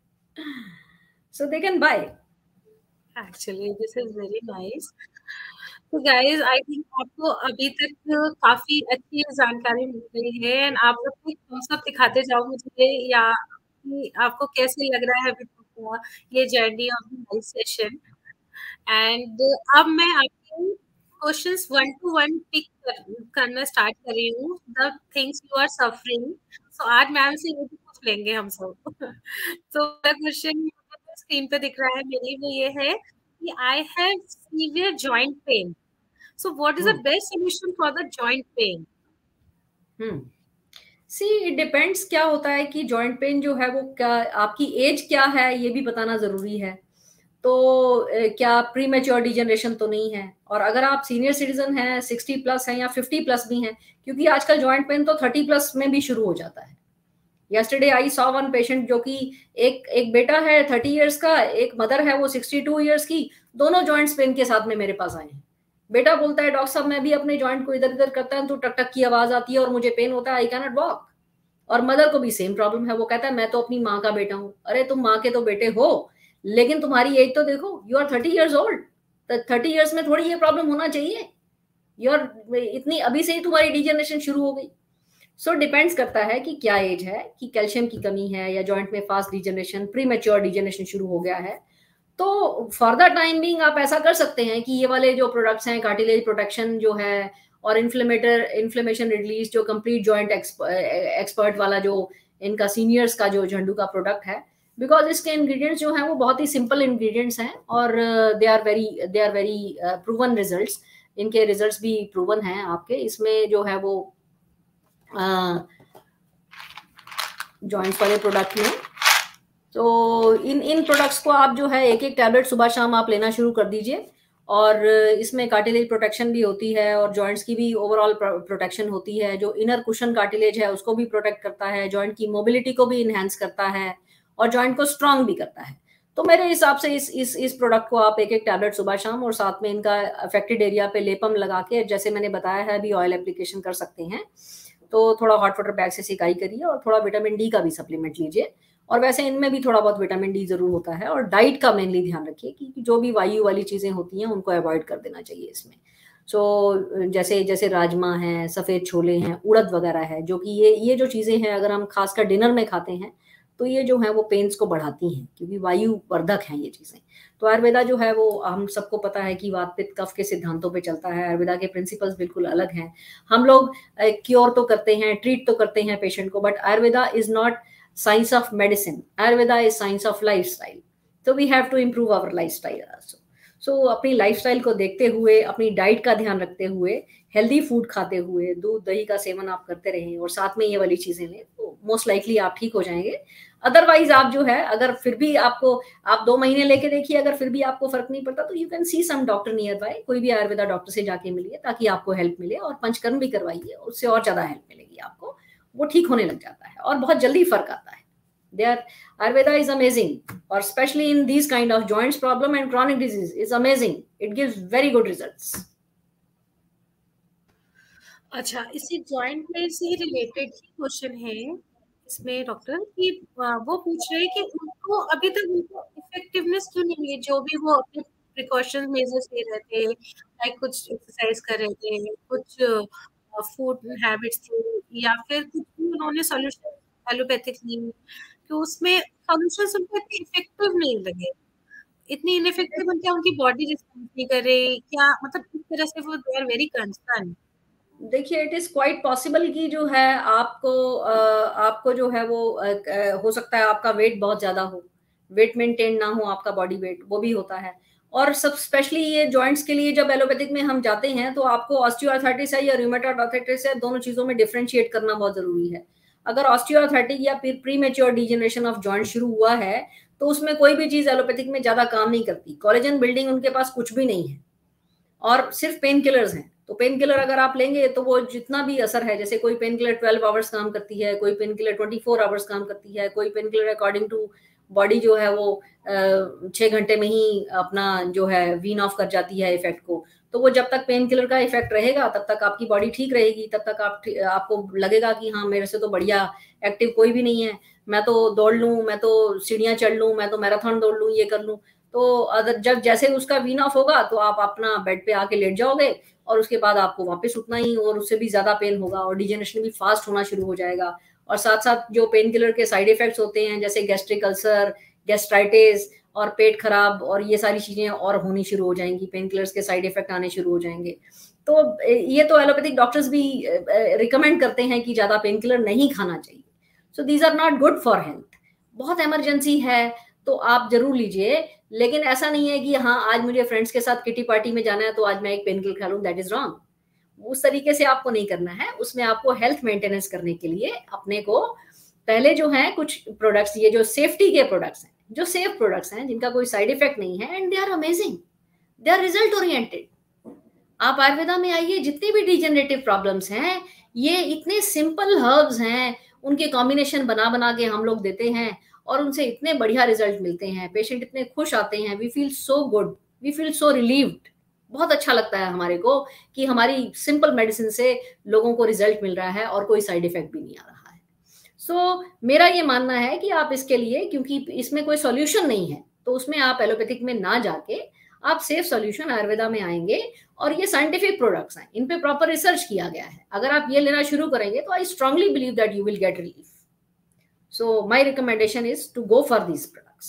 so they can buy.
Actually this is very nice. तो गाइज आई थिंक आपको अभी तक काफी अच्छी जानकारी मिल गई है, एंड आप लोग थम्स अप दिखाते जाओ मुझे, या कि आपको कैसे लग रहा है अभी तक ये journey of the session. And अब मैं आपको questions one to one pick कर, करना स्टार्ट कर रही हूँ, the things you are suffering. So आज मैम से ये भी पूछ लेंगे हम सब। तो क्वेश्चन स्क्रीन पे दिख रहा है मेरी, वो ये है कि I have severe joint pain, so what is the best solution for the joint pain?
hmm see it depends, क्या होता है कि जॉइंट पेन जो है वो क्या, आपकी एज क्या है ये भी बताना जरूरी है। तो क्या प्री मैच्योर डिजनरेशन तो नहीं है, और अगर आप सीनियर सिटीजन हैं, सिक्सटी प्लस हैं या फिफ्टी प्लस भी हैं, क्योंकि आजकल जॉइंट पेन तो थर्टी प्लस में भी शुरू हो जाता है। yesterday I saw one patient जो कि एक एक बेटा है थर्टी इयर्स का, एक मदर है वो सिक्सटी टू इयर्स की, दोनों जॉइंट्स पेन के साथ में मेरे पास आए हैं। बेटा बोलता है डॉक्टर साहब मैं भी अपने जॉइंट को इधर उधर करता हूं तो टक टक की आवाज आती है और मुझे पेन होता है, आई कैन नॉट वॉक। और मदर को भी सेम प्रॉब्लम है, वो कहता है मैं तो अपनी माँ का बेटा हूँ। अरे तुम माँ के तो बेटे हो, लेकिन तुम्हारी एज तो देखो, you are thirty years old, thirty years में थोड़ी ये प्रॉब्लम होना चाहिए, यू आर इतनी अभी से ही तुम्हारी डिजनरेशन शुरू हो गई। सो so, डिपेंड्स करता है कि क्या एज है, कि कैल्शियम की कमी है या जॉइंट में fast degeneration, premature degeneration शुरू हो गया है। तो फॉर द टाइम बिंग आप ऐसा कर सकते हैं कि ये वाले जो प्रोडक्ट्स हैं, कार्टिलेज प्रोटेक्शन जो है और इन्फ्लेमेटर इन्फ्लेमेशन रिलीज जो कंप्लीट जॉइंट एक्सपर्ट वाला जो इनका सीनियर्स का जो झंडू का प्रोडक्ट है, बिकॉज इसके इंग्रेडिएंट्स जो हैं वो बहुत ही सिंपल इंग्रेडिएंट्स हैं और they are very they are very proven results, इनके रिजल्ट्स भी प्रूवन हैं आपके। इसमें जो है वो जॉइंट्स वाले प्रोडक्ट में, तो इन इन प्रोडक्ट्स को आप जो है एक एक टैबलेट सुबह शाम आप लेना शुरू कर दीजिए, और इसमें कार्टिलेज प्रोटेक्शन भी होती है और जॉइंट्स की भी ओवरऑल प्रोटेक्शन होती है। जो इनर कुशन कार्टिलेज है उसको भी प्रोटेक्ट करता है, जॉइंट की मोबिलिटी को भी इनहेंस करता है और जॉइंट को स्ट्रांग भी करता है। तो मेरे हिसाब से इस इस इस प्रोडक्ट को आप एक एक टैबलेट सुबह शाम और साथ में इनका अफेक्टेड एरिया पे लेपम लगा के, जैसे मैंने बताया है, अभी ऑयल एप्लीकेशन कर सकते हैं। तो थोड़ा हॉट वाटर बैग से सिकाई करिए और थोड़ा विटामिन डी का भी सप्लीमेंट लीजिए, और वैसे इनमें भी थोड़ा बहुत विटामिन डी जरूर होता है। और डाइट का मेनली ध्यान रखिए कि जो भी वायु वाली चीजें होती हैं उनको अवॉइड कर देना चाहिए इसमें। सो so, जैसे जैसे राजमा है, सफेद छोले हैं, उड़द वगैरह है, जो कि ये ये जो चीजें हैं अगर हम खासकर डिनर में खाते हैं तो ये जो है वो पेन्स को बढ़ाती हैं, क्योंकि वायु वर्धक हैं ये चीज़ें। तो आयुर्वेदा जो है वो हम सबको पता है कि वात पित्त कफ के सिद्धांतों पे चलता है। आयुर्वेदा के प्रिंसिपल्स बिल्कुल अलग हैं। हम लोग क्योर तो करते हैं, ट्रीट तो करते हैं पेशेंट को, but Ayurveda is not science of medicine, Ayurveda is science of lifestyle. तो we have to improve our lifestyle also. So अपनी लाइफस्टाइल को देखते हुए, अपनी डाइट का ध्यान रखते हुए, हेल्दी फूड खाते हुए, दूध दही का सेवन आप करते रहें और साथ में ये वाली चीजें लें, तो मोस्ट लाइकली आप ठीक हो जाएंगे। अदरवाइज आप जो है, अगर फिर भी आपको, आप दो महीने लेके देखिए, अगर फिर भी आपको फर्क नहीं पड़ता तो you can see some doctor nearby, कोई भी आयुर्वेदा डॉक्टर से जाके मिलिए ताकि आपको हेल्प मिले, और पंचकर्म भी करवाइए, उससे और ज्यादा हेल्प मिलेगी आपको। वो ठीक होने लग जाता है और बहुत जल्दी फर्क आता है। Their Ayurveda is amazing, or especially in these kind of joints problem and chronic disease is amazing. It gives very good results.
अच्छा, इसी जॉइंट में से रिलेटेड ही क्वेश्चन है इसमें डॉक्टर कि वो पूछ रहे हैं कि उनको अभी तक उनको इफेक्टिवनेस क्यों नहीं मिली, जो भी वो अपने प्रिकॉशन मेजर्स ले रहे थे, लाइक कुछ एक्सरसाइज कर रहे थे, कुछ फूड हैबिट्स थी, या फिर कुछ भी उन्होंने सॉल्यूशन एलोपैथिक ली, कि उसमें सॉल्यूशंस उनको इतने इफेक्टिव नहीं लगे, इतनी इनइफेक्टिव उनके उनकी बॉडी रिस्पॉन्स नहीं कर रही क्या, मतलब इस तरह से वो दे आर वेरी कंसर्न।
देखिए, इट इज क्वाइट पॉसिबल कि जो है आपको आ, आपको जो है वो आ, हो सकता है आपका वेट बहुत ज्यादा हो, वेट मेंटेन ना हो, आपका बॉडी वेट, वो भी होता है। और सब स्पेशली ये जॉइंट्स के लिए जब एलोपैथिक में हम जाते हैं तो आपको ऑस्टियोआर्थराइटिस है या रूमेटॉइड आर्थराइटिस है, दोनों चीजों में डिफरेंशिएट करना बहुत जरूरी है। अगर ऑस्टियोआर्थराइटिक या फिर प्रीमेच्योर डिजेनरेशन ऑफ जॉइंट शुरू हुआ है तो उसमें कोई भी चीज एलोपैथिक में ज्यादा काम नहीं करती। कोलेजन बिल्डिंग उनके पास कुछ भी नहीं है और सिर्फ पेन किलर्स हैं। तो पेन किलर अगर आप लेंगे तो वो जितना भी असर है, जैसे कोई पेन किलर ट्वेल्व आवर्स काम करती है, कोई pain killer twenty four hours काम करती है, कोई pain killer according to body जो है वो छह घंटे में ही अपना जो है वीन ऑफ कर जाती है इफेक्ट को। तो वो जब तक पेन किलर का इफेक्ट रहेगा तब तक आपकी बॉडी ठीक रहेगी, तब तक आप आपको लगेगा कि हाँ मेरे से तो बढ़िया एक्टिव कोई भी नहीं है, मैं तो दौड़ लूँ, मैं तो सीढ़ियाँ चढ़ लूँ, मैं तो मैराथन दौड़ लूँ, ये कर लूँ। तो अगर जब जैसे उसका वीन ऑफ होगा तो आप अपना बेड पे आके लेट जाओगे और उसके बाद आपको वापस उतना ही और उससे भी ज्यादा पेन होगा और डिजेनरेशन भी फास्ट होना शुरू हो जाएगा। और साथ साथ जो पेन किलर के साइड इफेक्ट्स होते हैं जैसे गैस्ट्रिक अल्सर, गैस्ट्राइटिस और पेट खराब और ये सारी चीजें और होनी शुरू हो जाएंगी, पेन किलर्स के साइड इफेक्ट आने शुरू हो जाएंगे। तो ये तो एलोपैथिक डॉक्टर्स भी रिकमेंड करते हैं कि ज्यादा पेन किलर नहीं खाना चाहिए। So these are not good for health. बहुत इमरजेंसी है तो आप जरूर लीजिए, लेकिन ऐसा नहीं है कि हाँ आज मुझे फ्रेंड्स के साथ किटी पार्टी में जाना है तो आज मैं एक पेन किलर खा लूं, दैट इज रॉन्ग। उस तरीके से आपको नहीं करना है। उसमें आपको हेल्थ मेंटेनेंस करने के लिए अपने को पहले जो है कुछ प्रोडक्ट्स, ये जो सेफ्टी के प्रोडक्ट्स हैं, जो सेफ प्रोडक्ट्स हैं जिनका कोई साइड इफेक्ट नहीं है and they are amazing, they are result oriented. आप आयुर्वेदा में आइए, जितनी भी डिजेनरेटिव प्रॉब्लम्स हैं ये इतने सिंपल हर्ब्स हैं, उनके कॉम्बिनेशन बना बना के हम लोग देते हैं और उनसे इतने बढ़िया रिजल्ट मिलते हैं, पेशेंट इतने खुश आते हैं, we feel so good, we feel so relieved. बहुत अच्छा लगता है हमारे को कि हमारी सिंपल मेडिसिन से लोगों को रिजल्ट मिल रहा है और कोई साइड इफेक्ट भी नहीं आ रहा है। सो so, मेरा ये मानना है कि आप इसके लिए, क्योंकि इसमें कोई सॉल्यूशन नहीं है, तो उसमें आप एलोपैथिक में ना जाके आप सेफ सॉल्यूशन आयुर्वेदा में आएंगे। और ये साइंटिफिक प्रोडक्ट्स हैं, इन पे प्रॉपर रिसर्च किया गया है। अगर आप ये लेना शुरू करेंगे तो I strongly believe that you will get relief. So my recommendation is to go for these products.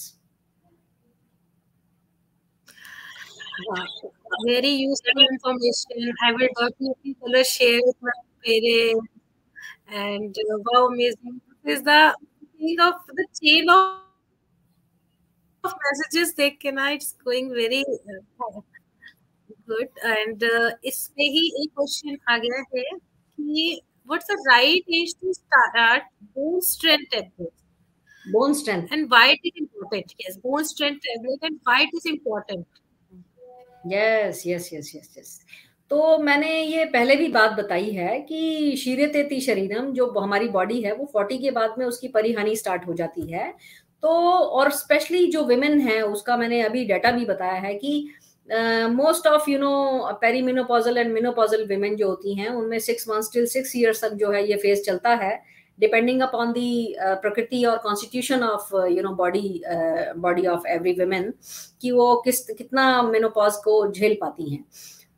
Wow. Very useful information. I will definitely share with my parents. And uh, wow, amazing! This is the thing of the chain of, of messages they can. It's going very uh, good. And uh, इसमें ही एक question आ गया है कि what's the right age to start bone strength tablets?
Bone strength.
And why it is important? Yes, bone strength tablet and why it is important?
Yes, yes, yes, yes, yes. तो मैंने ये पहले भी बात बताई है कि शीर्यतेति शरीरम, जो हमारी बॉडी है वो फोर्टी के बाद में उसकी परिहानि स्टार्ट हो जाती है। तो और स्पेशली जो विमेन है उसका मैंने अभी डाटा भी बताया है कि most of you know perimenopausal and menopausal women जो होती हैं उनमें six months till six years तक जो है ये फेज चलता है, डिपेंडिंग अपॉन दी प्रकृति और constitution of you know body body of every women कि वो किस कितना मेनोपॉज को झेल पाती हैं।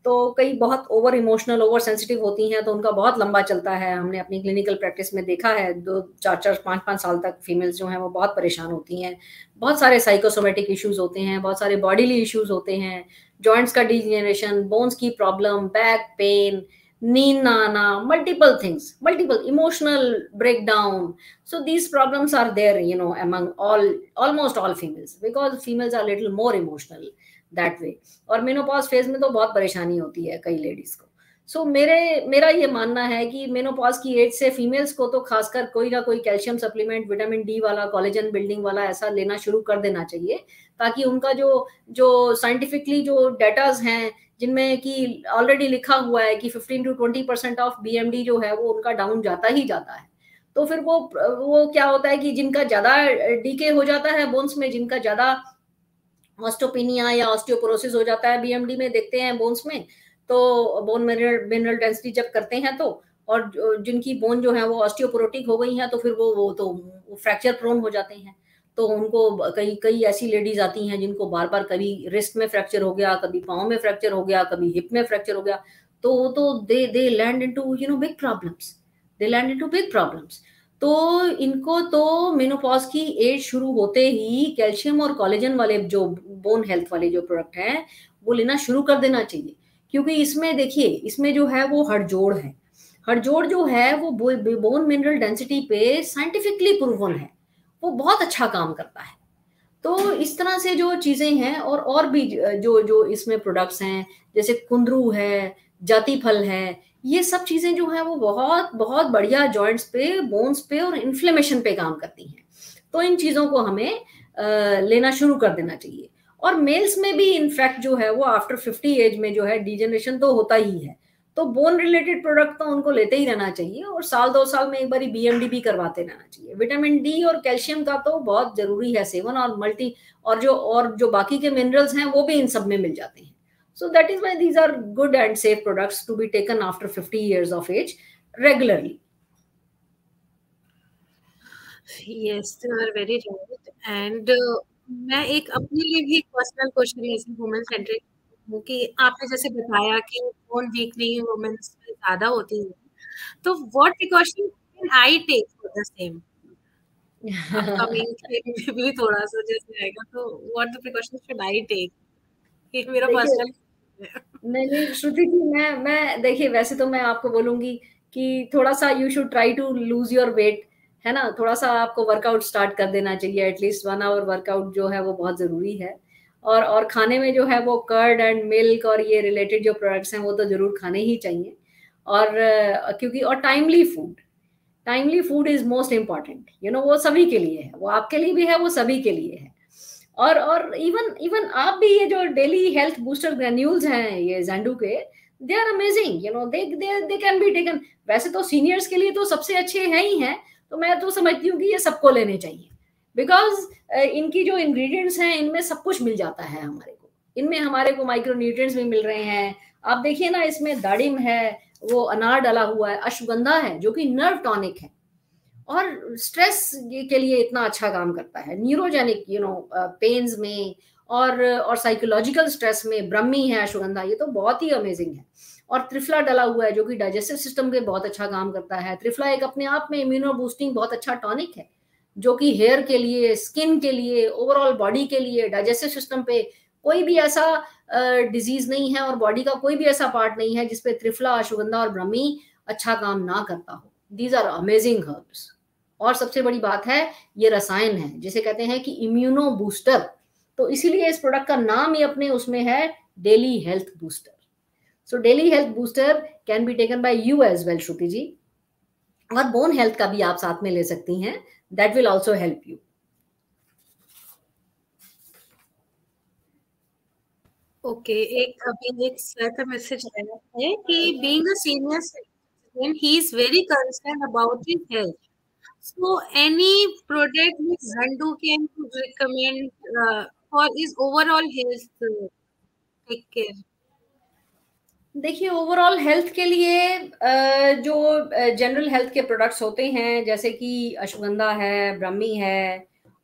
तो कई बहुत ओवर इमोशनल, ओवर सेंसिटिव होती हैं, तो उनका बहुत लंबा चलता है। हमने अपनी क्लिनिकल प्रैक्टिस में देखा है, दो चार चार पाँच पाँच साल तक फीमेल्स जो हैं वो बहुत परेशान होती हैं। बहुत सारे साइकोसोमेटिक इश्यूज होते हैं, बहुत सारे बॉडीली इश्यूज होते हैं, जॉइंट्स का डिजेनरेशन, बोन्स की प्रॉब्लम, बैक पेन, नींद ना आना, multiple things, multiple emotional breakdown. So these problems are there, you know, among all, almost all females, because females are little more emotional that way. और menopause phase में तो बहुत परेशानी होती है कई लेडीज को. सो so, मेरे मेरा ये मानना है कि मेनोपॉज की एज से फीमेल्स को तो खासकर कोई ना कोई कैल्शियम सप्लीमेंट, विटामिन डी वाला, कोलेजन बिल्डिंग वाला ऐसा लेना शुरू कर देना चाहिए, ताकि उनका जो जो साइंटिफिकली जो डेटाज हैं, जिनमें कि ऑलरेडी लिखा हुआ है कि fifteen to twenty percent of BMD जो है वो उनका डाउन जाता ही जाता है. तो फिर वो वो क्या होता है कि जिनका ज्यादा डीके हो जाता है बोन्स में, जिनका ज्यादा ऑस्टियोपेनिया या ऑस्टियोपोरोसिस हो जाता है बीएमडी में, देखते हैं बोन्स में, तो बोन मिनरल मिनरल डेंसिटी जब करते हैं तो, और जिनकी बोन जो है वो ऑस्टियोपोरोटिक हो गई है, तो फिर वो वो तो फ्रैक्चर प्रोन हो जाते हैं. तो उनको कई कई ऐसी लेडीज आती हैं जिनको बार बार कभी रिस्ट में फ्रैक्चर हो गया, कभी पाँव में फ्रैक्चर हो गया, कभी हिप में फ्रैक्चर हो गया, तो तो they they land into you know big problems, they land into big problems. तो इनको तो मेनोपॉज की एज शुरू होते ही कैल्शियम और कोलेजन वाले जो बोन हेल्थ वाले जो प्रोडक्ट हैं वो लेना शुरू कर देना चाहिए, क्योंकि इसमें देखिए, इसमें जो है वो हड़जोड़ है. हड़जोड़ जो है वो बोन मिनरल डेंसिटी पे साइंटिफिकली प्रूवन है, वो बहुत अच्छा काम करता है. तो इस तरह से जो चीजें हैं, और और भी जो जो इसमें प्रोडक्ट्स हैं, जैसे कुंदरू है, जाति फल है, ये सब चीजें जो है वो बहुत बहुत बढ़िया जॉइंट्स पे, बोन्स पे और इन्फ्लेमेशन पे काम करती हैं. तो इन चीजों को हमें आ, लेना शुरू कर देना चाहिए. और मेल्स में भी इनफैक्ट जो है वो आफ्टर फिफ्टी एज में जो है डिजेनरेशन तो होता ही है, तो बोन रिलेटेड प्रोडक्ट तो उनको लेते ही रहना चाहिए, और साल दो साल में एक बार बीएमडी भी करवाते रहना चाहिए. विटामिन डी और कैल्शियम का तो बहुत जरूरी है सेवन, और मल्टी और जो और जो बाकी के मिनरल्स हैं वो भी इन सब में मिल जाते हैं. So that is why these are good and safe products to be taken after fifty years of age regularly.
Yes, you are very right. And uh, मैं एक अपने लिए भी एक पर्सनल क्वेश्चन ऐसे वुमेन सेंट्रिक हूँ कि आपने जैसे बताया कि बोन वीकनिंग वुमेन्स में ज्यादा होती है, तो what precaution can I take for the same? Upcoming में भी थोड़ा सा जैसे आएगा, तो what the precaution should I take? ये मेरा पर्सनल.
नहीं नहीं श्रुति जी, मैं मैं देखिए, वैसे तो मैं आपको बोलूंगी कि थोड़ा सा you should try to lose your weight, है ना. थोड़ा सा आपको वर्कआउट स्टार्ट कर देना चाहिए, एटलीस्ट वन आवर वर्कआउट जो है वो बहुत जरूरी है. और और खाने में जो है वो कर्ड एंड मिल्क और ये रिलेटेड जो प्रोडक्ट्स हैं वो तो जरूर खाने ही चाहिए. और क्योंकि और timely food, timely food is most important, you know. वो सभी के लिए है, वो आपके लिए भी है, वो सभी के लिए है. और और इवन इवन आप भी ये जो डेली हेल्थ बूस्टर ग्रेन्यूल्स हैं ये ज़ेंडू के, they are amazing, you know. They they they can be taken. वैसे तो सीनियर्स के लिए तो सबसे अच्छे हैं ही हैं, तो मैं तो समझती हूँ कि ये सबको लेने चाहिए, बिकॉज इनकी जो इंग्रेडिएंट्स हैं इनमें सब कुछ मिल जाता है हमारे को. इनमें हमारे को माइक्रो न्यूट्रिएंट्स भी मिल रहे हैं. आप देखिए ना, इसमें दाड़िम है, वो अनार डाला हुआ है, अश्वगंधा है जो कि नर्व टॉनिक है और स्ट्रेस के लिए इतना अच्छा काम करता है, न्यूरोजेनिक यू नो पेन्स में और और साइकोलॉजिकल स्ट्रेस में. ब्रह्मी है अश्वगंधा, ये तो बहुत ही अमेजिंग है. और त्रिफला डला हुआ है जो कि डाइजेस्टिव सिस्टम के बहुत अच्छा काम करता है. त्रिफला एक अपने आप में इम्यूनो बूस्टिंग बहुत अच्छा टॉनिक है, जो कि हेयर के लिए, स्किन के लिए, ओवरऑल बॉडी के लिए, डाइजेस्टिव सिस्टम पे कोई भी ऐसा डिजीज uh, नहीं है, और बॉडी का कोई भी ऐसा पार्ट नहीं है जिसपे त्रिफला, अश्वगंधा और ब्रह्मी अच्छा काम ना करता हो. These are amazing herbs. और सबसे बड़ी बात है, ये रसायन है जिसे कहते हैं कि इम्यूनो बूस्टर, तो इसीलिए इस प्रोडक्ट का नाम ही अपने उसमें है daily health booster. So daily health booster can be taken by you as well Shruti ji. और बोन हेल्थ का भी आप साथ में ले सकती हैं, that will also help you.
Okay, एक अभी एक सर का मैसेज आया है कि being a senior citizen he is very concern about his health. So any product which Zandu can recommend uh, for his overall health uh, take care?
देखिए, overall health के लिए जो जनरल हेल्थ के products होते हैं, जैसे कि अश्वगंधा है, ब्रह्मी है,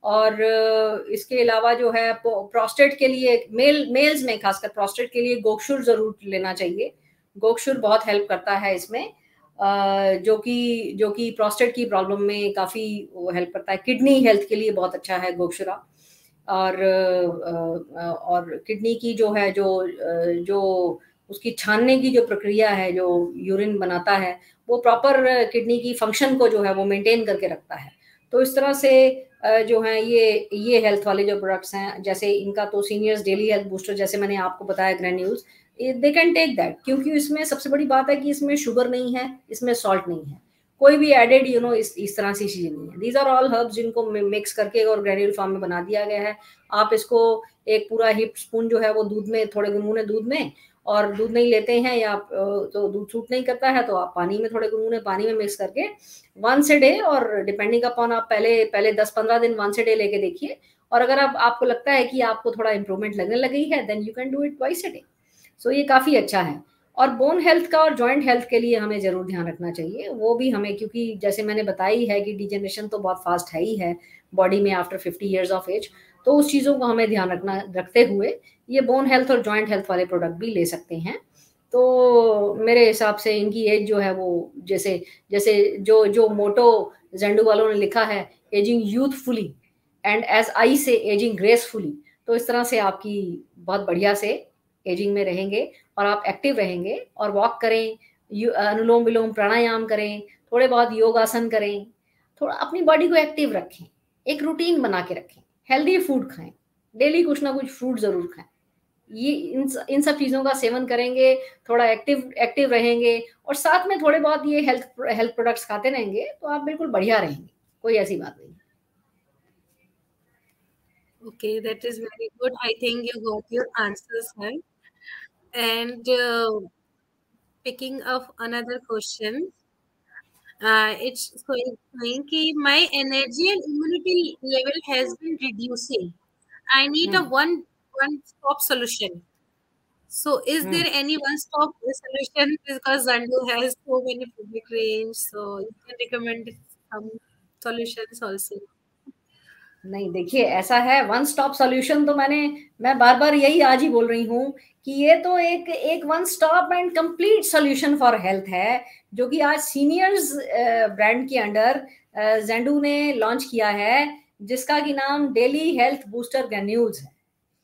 और इसके अलावा जो है प्रोस्टेट के लिए मेल मेल्स में खासकर प्रोस्टेट के लिए गोक्षुर जरूर लेना चाहिए। गोक्षुर बहुत हेल्प करता है इसमें, जो कि जो कि प्रोस्टेट की प्रॉब्लम में काफ़ी हेल्प करता है। किडनी हेल्थ के लिए बहुत अच्छा है गोक्षुरा। और और किडनी की जो है जो जो उसकी छानने की जो प्रक्रिया है, जो यूरिन बनाता है, वो प्रॉपर किडनी की फंक्शन को जो है वो मेंटेन करके रखता है। तो इस तरह से जो है ये ये हेल्थ वाले जो प्रोडक्ट्स हैं, जैसे इनका तो सीनियर्स डेली हेल्थ बूस्टर, जैसे मैंने आपको बताया granules, they can take that, क्योंकि इसमें सबसे बड़ी बात है कि इसमें शुगर नहीं है, इसमें सॉल्ट नहीं है, कोई भी एडेड यू नो इस इस तरह से चीजें नहीं है। दीज आर ऑल हर्ब्स जिनको मिक्स करके और ग्रेन्यूल फॉर्म में बना दिया गया है। आप इसको एक पूरा हिप स्पून जो है वो दूध में, थोड़े गुनगुने दूध में, और दूध नहीं लेते हैं या तो दूध सूट नहीं करता है तो आप पानी में, थोड़े गुनगुने पानी में मिक्स करके वंस ए डे, और डिपेंडिंग अपॉन आप पहले पहले दस पंद्रह दिन वंस ए डे लेके देखिए, और अगर आप आपको लगता है कि आपको थोड़ा इंप्रूवमेंट लगने लगी है, then you can do it twice a day. So ये काफ़ी अच्छा है। और बोन हेल्थ का और जॉइंट हेल्थ के लिए हमें ज़रूर ध्यान रखना चाहिए, वो भी हमें, क्योंकि जैसे मैंने बताई है कि डिजेनरेशन तो बहुत फास्ट है ही है बॉडी में after fifty years of age, तो उस चीज़ों को हमें ध्यान रखना रखते हुए ये बोन हेल्थ और जॉइंट हेल्थ वाले प्रोडक्ट भी ले सकते हैं। तो मेरे हिसाब से इनकी एज जो है वो, जैसे जैसे जो जो मोटो जेंडू वालों ने लिखा है, ageing youthfully and as I say ageing gracefully, तो इस तरह से आपकी बहुत बढ़िया से एजिंग में रहेंगे और आप एक्टिव रहेंगे। और वॉक करें, अनुलोम विलोम प्राणायाम करें, थोड़े बहुत योग आसन करें, थोड़ा अपनी बॉडी को एक्टिव रखें, एक रूटीन बना के रखें, हेल्दी फूड खाएं, डेली कुछ ना कुछ फ्रूट जरूर खाएं। ये इन इन सब चीज़ों का सेवन करेंगे, थोड़ा एक्टिव एक्टिव रहेंगे, और साथ में थोड़े बहुत ये हेल्थ हेल्थ प्रोडक्ट्स खाते रहेंगे, तो आप बिल्कुल बढ़िया रहेंगे, कोई ऐसी बात नहीं।
Okay, that is very good. I think you got your answers right. And uh, picking up another question, uh, it's going saying कि my energy and immunity level has been reducing. I need a
hmm
one one stop solution. So, is
hmm
there any one stop solution? Because Zandu has so many public range, so you can recommend some solutions also.
नहीं, देखिए ऐसा है, one stop solution तो मैंने मैं बार बार यही आज ही बोल रही हूँ कि ये तो एक एक one stop and complete solution for health है, जो कि आज सीनियर्स ब्रांड के अंडर जेंडू ने लॉन्च किया है, जिसका कि नाम डेली हेल्थ बूस्टर ग्रैन्यूल्स है।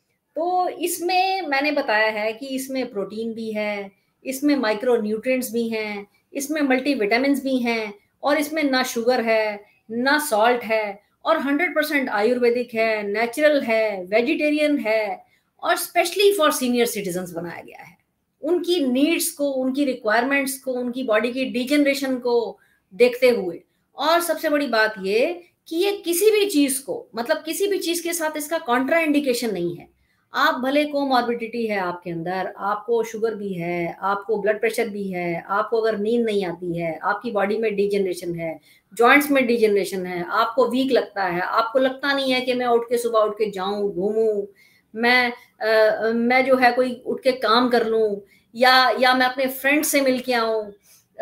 तो इसमें मैंने बताया है कि इसमें प्रोटीन भी है, इसमें माइक्रो न्यूट्रिएंट्स भी हैं, इसमें मल्टीविटामिन्स भी हैं, और इसमें ना शुगर है, ना सॉल्ट है, और हंड्रेड परसेंट आयुर्वेदिक है, नेचुरल है, वेजिटेरियन है, और स्पेशली फॉर सीनियर सिटीजन्स बनाया गया है। उनकी नीड्स को, उनकी रिक्वायरमेंट्स को, उनकी बॉडी की डिजेनरेशन को देखते हुए। और सबसे बड़ी बात ये कि ये किसी भी चीज को, मतलब किसी भी चीज के साथ इसका कॉन्ट्रा इंडिकेशन नहीं है। आप भले कोमॉर्बिडिटी है आपके अंदर, आपको शुगर भी है, आपको ब्लड प्रेशर भी है, आपको अगर नींद नहीं आती है, आपकी बॉडी में डिजेनरेशन है, जॉइंट्स में डिजेनरेशन है, आपको वीक लगता है, आपको लगता नहीं है कि मैं उठ के सुबह उठ के जाऊं, घूमूं, मैं आ, मैं जो है कोई उठ के काम कर लूं, या या मैं अपने फ्रेंड से मिल के आऊं,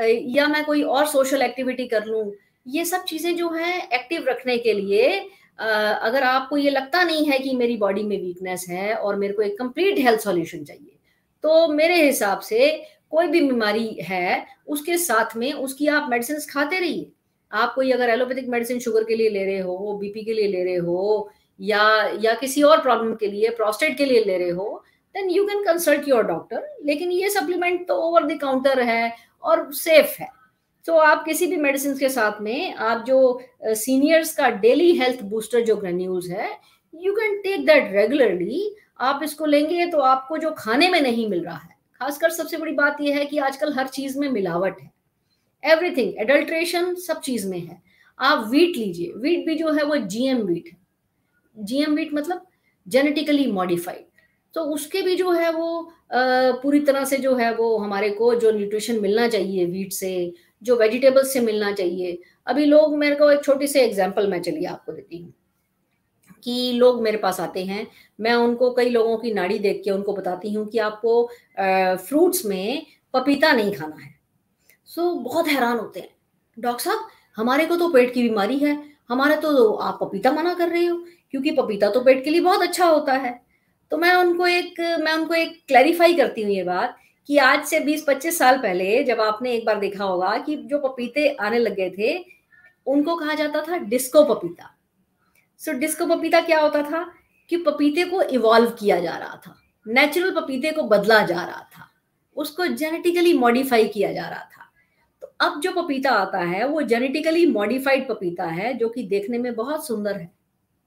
या मैं कोई और सोशल एक्टिविटी कर लूं। ये सब चीजें जो है एक्टिव रखने के लिए, Uh, अगर आपको ये लगता नहीं है कि मेरी बॉडी में वीकनेस है और मेरे को एक कंप्लीट हेल्थ सॉल्यूशन चाहिए, तो मेरे हिसाब से कोई भी बीमारी है उसके साथ में उसकी आप मेडिसिन खाते रहिए। आप कोई अगर एलोपैथिक मेडिसिन शुगर के लिए ले रहे हो, बीपी के लिए ले रहे हो, या या किसी और प्रॉब्लम के लिए, प्रोस्टेट के लिए ले रहे हो, then you can consult your doctor. लेकिन ये सप्लीमेंट तो ओवर द काउंटर है और सेफ है। तो आप किसी भी मेडिसिन के साथ में आप जो सीनियर्स uh, का डेली हेल्थ बूस्टर जो ग्रैन्यूल्स है, you can take that regularly. आप इसको लेंगे तो आपको जो खाने में नहीं मिल रहा है, खासकर सबसे बड़ी बात यह है कि आजकल हर चीज में मिलावट है, एवरीथिंग एडल्ट्रेशन सब चीज में है। आप वीट लीजिए, वीट भी जो है वो जीएम वीट है। जीएम वीट मतलब जेनेटिकली मॉडिफाइड, तो उसके भी जो है वो uh, पूरी तरह से जो है वो हमारे को जो न्यूट्रिशन मिलना चाहिए वीट से, जो वेजिटेबल्स से मिलना चाहिए। अभी लोग, मेरे को एक छोटी सी एग्जांपल मैं चलिए आपको देती हूँ कि लोग मेरे पास आते हैं, मैं उनको कई लोगों की नाड़ी देख के उनको बताती हूँ कि आपको फ्रूट्स में पपीता नहीं खाना है। सो बहुत हैरान होते हैं, डॉक्टर साहब हमारे को तो पेट की बीमारी है, हमारे तो आप पपीता मना कर रहे हो क्योंकि पपीता तो पेट के लिए बहुत अच्छा होता है। तो मैं उनको एक मैं उनको एक क्लैरिफाई करती हूँ ये बात कि आज से बीस पच्चीस साल पहले जब आपने एक बार देखा होगा कि जो पपीते आने लग गए थे, उनको कहा जाता था डिस्को पपीता। सो डिस्को पपीता क्या होता था कि पपीते को इवॉल्व किया जा रहा था, नेचुरल पपीते को बदला जा रहा था, उसको जेनेटिकली मॉडिफाई किया जा रहा था। तो अब जो पपीता आता है वो जेनेटिकली मॉडिफाइड पपीता है जो कि देखने में बहुत सुंदर है।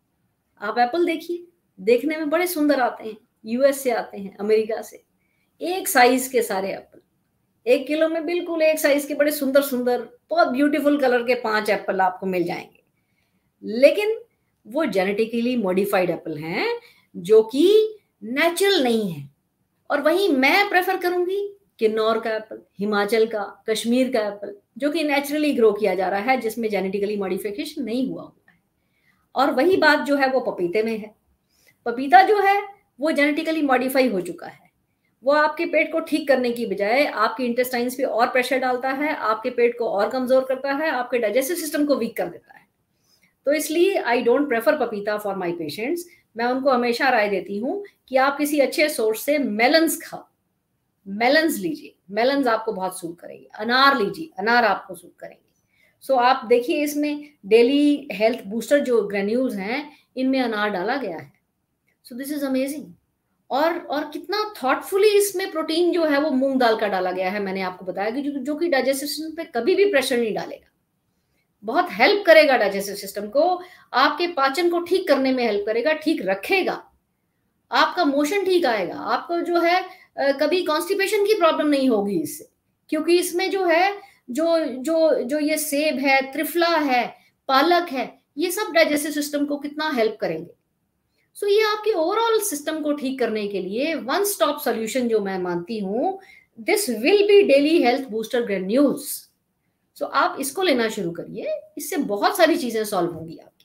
आप एप्पल देखिए, देखने में बड़े सुंदर आते हैं, यूएस से आते हैं, अमेरिका से, एक साइज के सारे एप्पल, एक किलो में बिल्कुल एक साइज के बड़े सुंदर सुंदर बहुत ब्यूटीफुल कलर के पांच एप्पल आपको मिल जाएंगे। लेकिन वो जेनेटिकली मॉडिफाइड एप्पल हैं जो कि नेचुरल नहीं है। और वहीं मैं प्रेफर करूंगी किन्नौर का एप्पल, हिमाचल का, कश्मीर का एप्पल जो कि नेचुरली ग्रो किया जा रहा है, जिसमें जेनेटिकली मॉडिफिकेशन नहीं हुआ हुआ है। और वही बात जो है वो पपीते में है। पपीता जो है वो जेनेटिकली मॉडिफाई हो चुका है। वो आपके पेट को ठीक करने की बजाय आपके इंटेस्टाइन्स पे और प्रेशर डालता है, आपके पेट को और कमजोर करता है, आपके डाइजेस्टिव सिस्टम को वीक कर देता है। तो इसलिए I don't prefer papita for my patients. मैं उनको हमेशा राय देती हूँ कि आप किसी अच्छे सोर्स से मेलन्स खाओ, मेलन्स लीजिए, मेलन्स आपको बहुत सूट करेंगे। अनार लीजिए, अनार आपको सूट करेंगे। सो so, आप देखिए इसमें डेली हेल्थ बूस्टर जो ग्रेन्यूल्स हैं इनमें अनार डाला गया है। So this is amazing. और और कितना थॉटफुली इसमें प्रोटीन जो है वो मूंग दाल का डाला गया है। मैंने आपको बताया कि जो, जो कि डाइजेस्टिव सिस्टम पे कभी भी प्रेशर नहीं डालेगा, बहुत हेल्प करेगा डाइजेस्टिव सिस्टम को, आपके पाचन को ठीक करने में हेल्प करेगा, ठीक रखेगा, आपका मोशन ठीक आएगा, आपको जो है कभी कॉन्स्टिपेशन की प्रॉब्लम नहीं होगी इससे, क्योंकि इसमें जो है जो जो जो ये सेब है, त्रिफला है, पालक है, ये सब डाइजेस्टिव सिस्टम को कितना हेल्प करेंगे। सो so, ये आपके ओवरऑल सिस्टम को ठीक करने के लिए वन स्टॉप सॉल्यूशन जो मैं मानती हूँ, this will be daily health booster granules. So आप इसको लेना शुरू करिए, इससे बहुत सारी चीजें सॉल्व होंगी आपकी।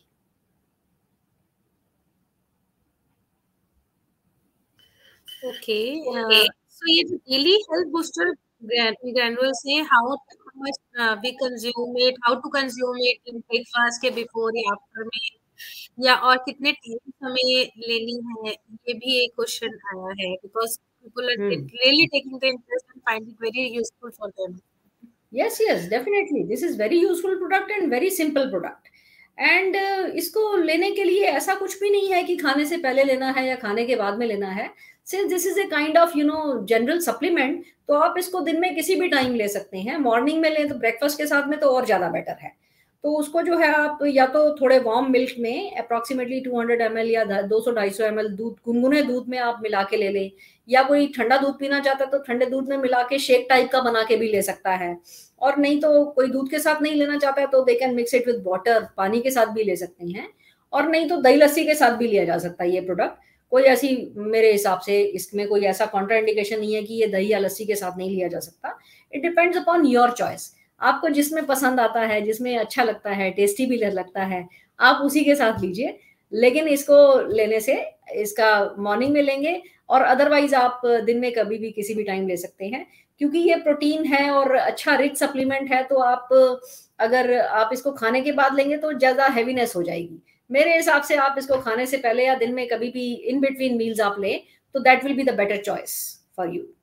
ओके, सो ये जो डेली हेल्थ बूस्टर ग्रैनुल्स है, how much we consume it, how to consume it in breakfast के बिफोर या आफ्टर में, या और कितने टाइम हमें लेनी है, ये भी एक क्वेश्चन आया है, because people are really taking the interest and find it very useful for them.
Yes, yes, definitely. This is very useful product and very simple product. And uh, इसको लेने के लिए ऐसा कुछ भी नहीं है कि खाने से पहले लेना है या खाने के बाद में लेना है। Since this is a kind of you know general supplement, तो आप इसको दिन में किसी भी टाइम ले सकते हैं। मॉर्निंग में लें तो ब्रेकफास्ट के साथ में तो और ज़्यादा बेटर है। तो उसको जो है आप या तो थोड़े वार्म मिल्क में approximately two hundred M L या दो सौ ढाई सौ एम एल दूध, गुनगुने दूध में आप मिला के ले लें, या कोई ठंडा दूध पीना चाहता है तो ठंडे दूध में मिला के शेक टाइप का बना के भी ले सकता है। और नहीं तो कोई दूध के साथ नहीं लेना चाहता है तो they can mix it with water, पानी के साथ भी ले सकते हैं। और नहीं तो दही लस्सी के साथ भी लिया जा सकता है ये प्रोडक्ट। कोई ऐसी मेरे हिसाब से इसमें कोई ऐसा कॉन्ट्राइंडिकेशन नहीं है कि ये दही या लस्सी के साथ नहीं लिया जा सकता। It depends upon your choice. आपको जिसमें पसंद आता है, जिसमें अच्छा लगता है, टेस्टी भी लगता है, आप उसी के साथ लीजिए। लेकिन इसको लेने से इसका मॉर्निंग में लेंगे और अदरवाइज आप दिन में कभी भी किसी भी टाइम ले सकते हैं, क्योंकि ये प्रोटीन है और अच्छा रिच सप्लीमेंट है। तो आप अगर आप इसको खाने के बाद लेंगे तो ज्यादा हैवीनेस हो जाएगी। मेरे हिसाब से आप इसको खाने से पहले या दिन में कभी भी इन बिटवीन मील्स आप लें तो that will be the better choice for you.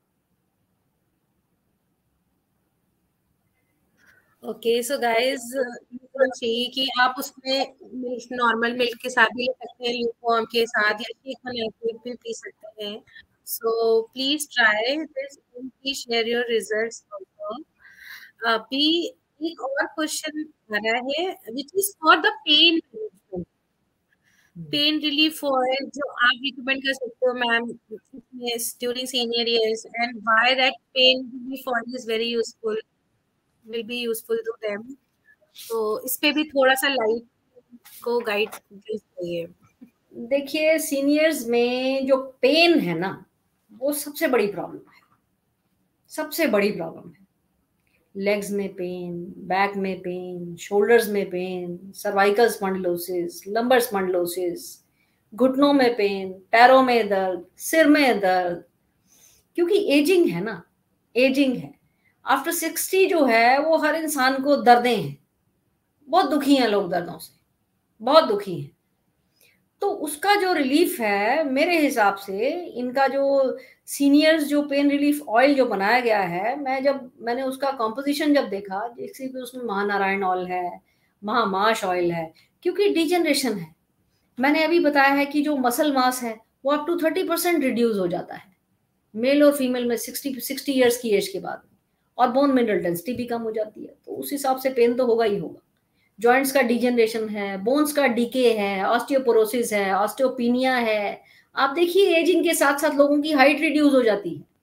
Okay, so guys चाहिए कि आप उसमें मिल्क, नॉर्मल मिल्क के साथ भी ले सकते हैं, ल्यूकवार्म के साथ, या शेक बना के भी पी सकते हैं। So please try this, please share your results also. अभी एक और क्वेश्चन आ रहा है which is for the pain management, pain relief oil जो आप रिकमेंड कर सकते हो ma'am during senior years, and why that pain relief oil is very useful, will be useful to them। तो इस पे भी थोड़ा सा लाइट को गाइड चाहिए।
देखिए सीनियर्स में जो पेन है ना वो सबसे बड़ी प्रॉब्लम है, सबसे बड़ी प्रॉब्लम है। लेग्स में पेन, बैक में पेन, शोल्डर्स में pain, cervical spondylosis, lumbar spondylosis, घुटनों में पेन, पैरों में दर्द, सिर में दर्द, क्योंकि एजिंग है ना, एजिंग है। आफ्टर सिक्सटी जो है वो हर इंसान को दर्दें हैं, बहुत दुखी हैं लोग दर्दों से। बहुत दुखी हैं। तो उसका जो रिलीफ है मेरे हिसाब से, इनका जो सीनियर्स जो पेन रिलीफ ऑयल जो बनाया गया है, मैं जब मैंने उसका कॉम्पोजिशन जब देखा, जैसे कि उसमें महानारायण ऑयल है, महामाश ऑयल है, क्योंकि डिजनरेशन है। मैंने अभी बताया है कि जो मसल मास है वो up to thirty percent reduce हो जाता है मेल और फीमेल में सिक्सटी सिक्सटी ईयर्स की एज के बाद, और बोन मिनरल डेंसिटी भी कम हो जाती है, तो उस हिसाब से पेन तो होगा ही होगा। जॉइंट्स का डिजनरेशन है, बोन्स का डीके है, ऑस्टियोपोरोसिस है, ऑस्टियोपिनिया है। आप देखिए एजिंग के साथ साथ लोगों की हाइट रिड्यूस हो जाती है।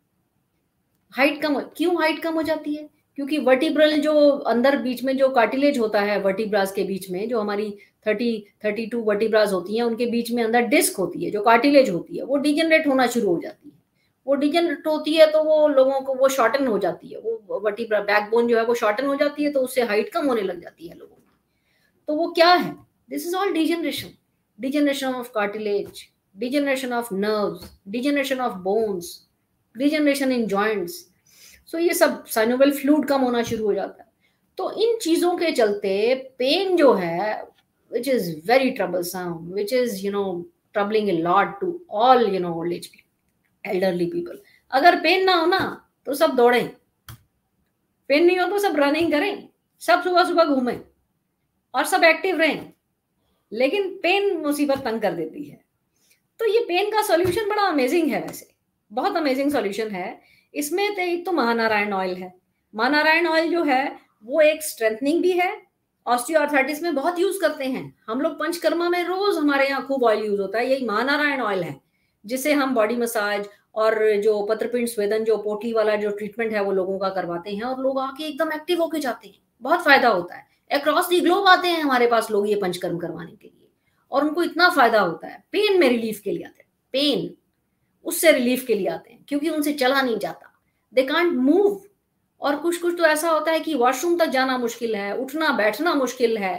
हाइट कम क्यों हाइट कम हो जाती है? क्योंकि वर्टिब्रल जो अंदर बीच में जो कार्टिलेज होता है वर्टिब्रास के बीच में, जो हमारी थर्टी थर्टी टू वर्टिब्रास होती हैं, उनके बीच में अंदर डिस्क होती है जो कार्टिलेज होती है, वो डिजनरेट होना शुरू हो जाती है। वो डिजनरेट होती है तो वो लोगों को वो शॉर्टन हो जाती है, वो वर्टिब्रा बैकबोन जो है वो शॉर्टन हो जाती है, तो उससे हाइट कम होने लग जाती है लोगों की। तो वो क्या है? This is all degeneration. Degeneration of cartilage, degeneration of nerves, degeneration of bones, degeneration in joints. So ये सब साइनोवियल फ्लूइड कम होना शुरू हो जाता है। तो इन चीजों के चलते पेन जो है, which is very troublesome, which is you know troubling a lot to all you know old age people, elderly people। अगर पेन ना हो ना तो सब दौड़ें, पेन नहीं हो तो सब रनिंग करें, सब सुबह सुबह घूमें और सब एक्टिव रहें, लेकिन पेन मुसीबत तंग कर देती है। तो ये पेन का सॉल्यूशन बड़ा अमेजिंग है, वैसे बहुत अमेजिंग सॉल्यूशन है। इसमें तो एक तो महानारायण ऑयल है। महानारायण ऑयल जो है वो एक स्ट्रेंथनिंग भी है, ऑस्टियोआर्थराइटिस में बहुत यूज करते हैं हम लोग। पंचकर्मा में रोज हमारे यहाँ खूब ऑयल यूज होता है, यही महानारायण ऑयल है, जिसे हम बॉडी मसाज और जो पत्रपिंड स्वेदन जो पोटली वाला जो ट्रीटमेंट है वो लोगों का करवाते हैं, और लोग आके एकदम एक्टिव होके जाते हैं, बहुत फायदा होता है। अक्रॉस दी ग्लोब आते हैं हमारे पास लोग ये पंचकर्म करवाने के लिए, और उनको इतना फायदा होता है। पेन में रिलीफ के लिए आते हैं, पेन उससे रिलीफ के लिए आते हैं, क्योंकि उनसे चला नहीं जाता, दे कांट मूव। और कुछ कुछ तो ऐसा होता है कि वॉशरूम तक जाना मुश्किल है, उठना बैठना मुश्किल है,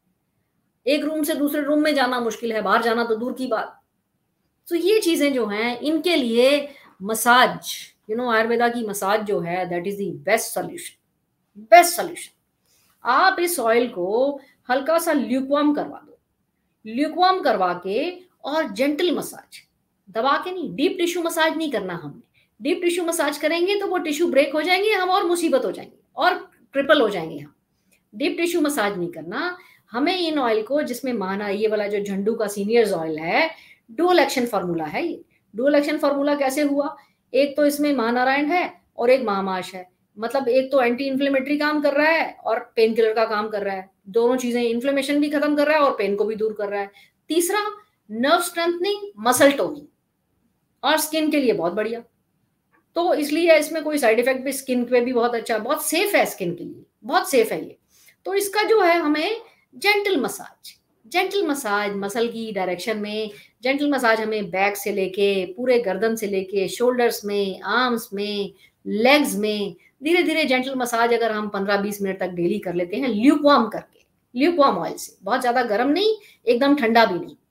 एक रूम से दूसरे रूम में जाना मुश्किल है, बाहर जाना तो दूर की बात। तो ये चीजें जो हैं इनके लिए मसाज, यू नो आयुर्वेदा की मसाज जो है that is the best solution, best solution. आप इस ऑयल को हल्का सा ल्यूकवार्म करवा दो, ल्यूकवार्म करवा के और जेंटल मसाज, दबा के नहीं, डीप टिश्यू मसाज नहीं करना हमने। डीप टिश्यू मसाज करेंगे तो वो टिश्यू ब्रेक हो जाएंगे हम, और मुसीबत हो जाएंगे और ट्रिपल हो जाएंगे हम। डीप टिश्यू मसाज नहीं करना हमें। इन ऑयल को, जिसमें माना ये वाला जो झंडू का सीनियर्स ऑयल है, डुअल एक्शन फार्मूला है ये। डुअल एक्शन फार्मूला कैसे हुआ? एक तो इसमें महानारायण है और एक महामाश है, मतलब एक तो एंटी इन्फ्लेमेटरी काम कर रहा है और पेन किलर का काम कर रहा है, दोनों चीजें, इन्फ्लेमेशन भी खत्म कर रहा है और पेन को भी दूर कर रहा है। तीसरा नर्व स्ट्रेंथनिंग, मसल टोनिंग, और स्किन के लिए बहुत बढ़िया। तो इसलिए इसमें कोई साइड इफेक्ट भी, स्किन पे भी बहुत अच्छा, बहुत सेफ है स्किन के लिए, बहुत सेफ है ये। तो इसका जो है हमें gentle massage, gentle massage muscle की डायरेक्शन में, जेंटल मसाज हमें बैक से लेके पूरे गर्दन से लेके शोल्डर्स में, आर्म्स में, लेग्स में, धीरे धीरे जेंटल मसाज अगर हम पंद्रह बीस मिनट तक डेली कर लेते हैं ल्यूकवार्म करके, ल्यूकवार्म ऑयल से, बहुत ज्यादा गर्म नहीं, एकदम ठंडा भी नहीं।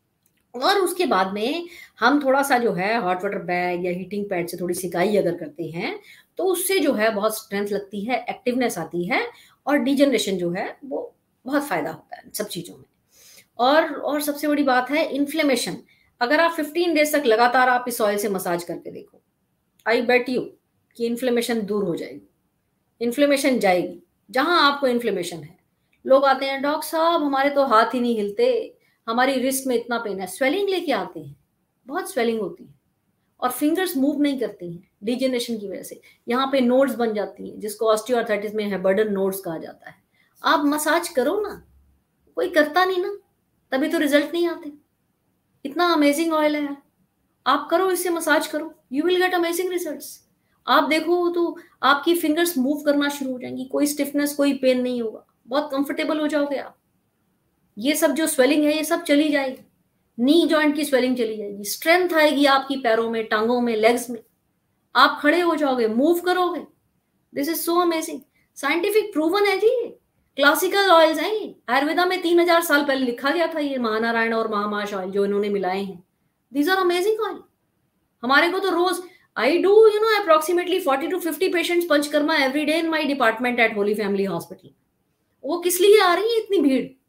और उसके बाद में हम थोड़ा सा जो है हॉट वाटर बैग या हीटिंग पैड से थोड़ी सिकाई अगर करते हैं तो उससे जो है बहुत स्ट्रेंथ लगती है, एक्टिवनेस आती है, और डिजनरेशन जो है वो बहुत फायदा होता है सब चीजों में। और और सबसे बड़ी बात है इन्फ्लेमेशन। अगर आप फिफ्टीन डेज तक लगातार आप इस ऑयल से मसाज करके देखो, आई बेट यू कि इन्फ्लेमेशन दूर हो जाएगी, इन्फ्लेमेशन जाएगी जहां आपको इन्फ्लेमेशन है। लोग आते हैं, डॉक्टर साहब हमारे तो हाथ ही नहीं हिलते, हमारी रिस्ट में इतना पेन है, स्वेलिंग लेके आते हैं, बहुत स्वेलिंग होती है, और फिंगर्स मूव नहीं करती हैं डिजेनरेशन की वजह से, यहाँ पे नोड्स बन जाती हैं, जिसको ऑस्टियोआर्थराइटिस में है बर्डन नोड्स कहा जाता है। आप मसाज करो ना, कोई करता नहीं ना, तभी तो रिजल्ट नहीं आते। इतना अमेजिंग ऑयल है यार, आप करो, इससे मसाज करो, you will get amazing results. आप देखो तो आपकी फिंगर्स मूव करना शुरू हो जाएंगी, कोई स्टिफनेस, कोई पेन नहीं होगा, बहुत कंफर्टेबल हो जाओगे आप। ये सब जो स्वेलिंग है ये सब चली जाएगी, नी जॉइंट की स्वेलिंग चली जाएगी, स्ट्रेंथ आएगी आपकी पैरों में, टांगों में, लेग्स में, आप खड़े हो जाओगे, मूव करोगे। This is so amazing, scientific proven है जी, क्लासिकल ऑयल्स हैं ये, आयुर्वेदा में तीन हजार साल पहले लिखा गया था ये महानारायण और महामाश ऑयल जो इन्होंने मिलाए हैं। These are amazing oil. हमारे को तो रोज, I do you know approximately forty to fifty patients panchakarma every day in my department at Holy Family hospital. वो किस लिए आ रही है इतनी भीड़?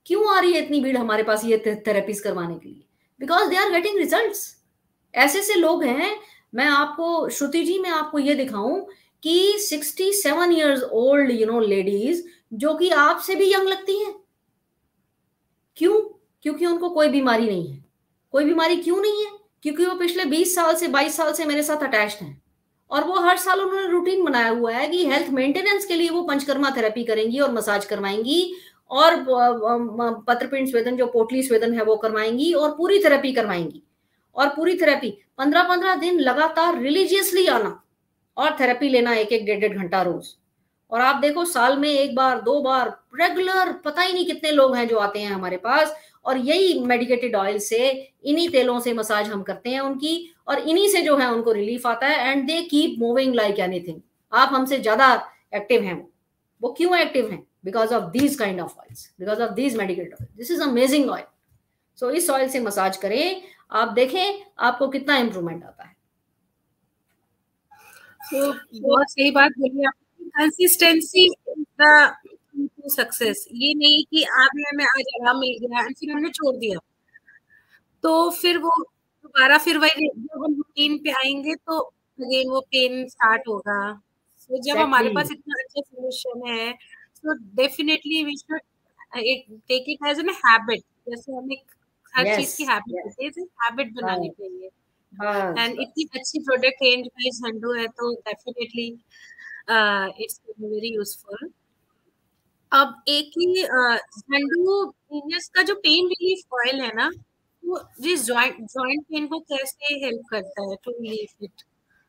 क्यों आ रही है इतनी भीड़ हमारे पास ये थेरेपीज करवाने के लिए? Because they are getting results. ऐसे से लोग हैं, मैं आपको श्रुति जी मैं आपको ये दिखाऊं कि sixty seven years old you know ladies जो कि आपसे भी यंग लगती हैं। क्यों? क्योंकि उनको कोई बीमारी नहीं है। कोई बीमारी क्यों नहीं है? क्योंकि वो पिछले बीस साल से बाईस साल से मेरे साथ अटैच्ड हैं, और वो हर साल उन्होंने रूटीन बनाया हुआ है कि हेल्थ मेंटेनेंस के लिए वो पंचकर्मा थेरेपी करेंगी और मसाज करवाएंगी, और पत्रपिंड स्वेदन जो पोटली स्वेदन है वो करवाएंगी, और पूरी थेरेपी करवाएंगी। और पूरी थेरेपी पंद्रह पंद्रह दिन लगातार रिलीजियसली आना और थेरेपी लेना एक एक डेढ़ डेढ़ घंटा रोज। और आप देखो साल में एक बार दो बार रेगुलर पता ही नहीं कितने लोग हैं जो आते हैं हमारे पास, और यही मेडिकेटेड ऑयल से, इन्हीं तेलों से मसाज हम करते हैं उनकी, और इन्हीं से जो है उनको रिलीफ आता है, and they keep moving like anything. आप हमसे ज्यादा एक्टिव हैं। वो वो क्यों एक्टिव हैं? Because of these kind of oils, because of these medicated oil. This is amazing oil. So इस ऑयल से मसाज करें, आप देखें आपको कितना इंप्रूवमेंट आता है।
तो बहुत सही बात बोली आपने, कंसिस्टेंसी इज द सक्सेस। ये नहीं कि आप हमें आज आराम मिल गया और फिर हमने छोड़ दिया, तो फिर वो दोबारा फिर वही जब हम रूटीन पे आएंगे तो अगेन वो पेन स्टार्ट होगा। तो जब हमारे पास इतना अच्छा सोल्यूशन है, तो definitely we should take it as an habit. जैसे हम एक हर
yes,
चीज की हैबिट
yes.
होती है, हैबिट बनानी
हाँ,
चाहिए।
बस
एंड
बस
इतनी अच्छी प्रोडक्ट रेंज में झंडू है, तो डेफिनेटली इट्स वेरी यूजफुल। अब एक ही झंडू जीनियस का जो पेन रिलीफ ऑयल है ना, वो जिस जॉइंट जॉइंट पेन को कैसे हेल्प करता है टू रिलीव इट?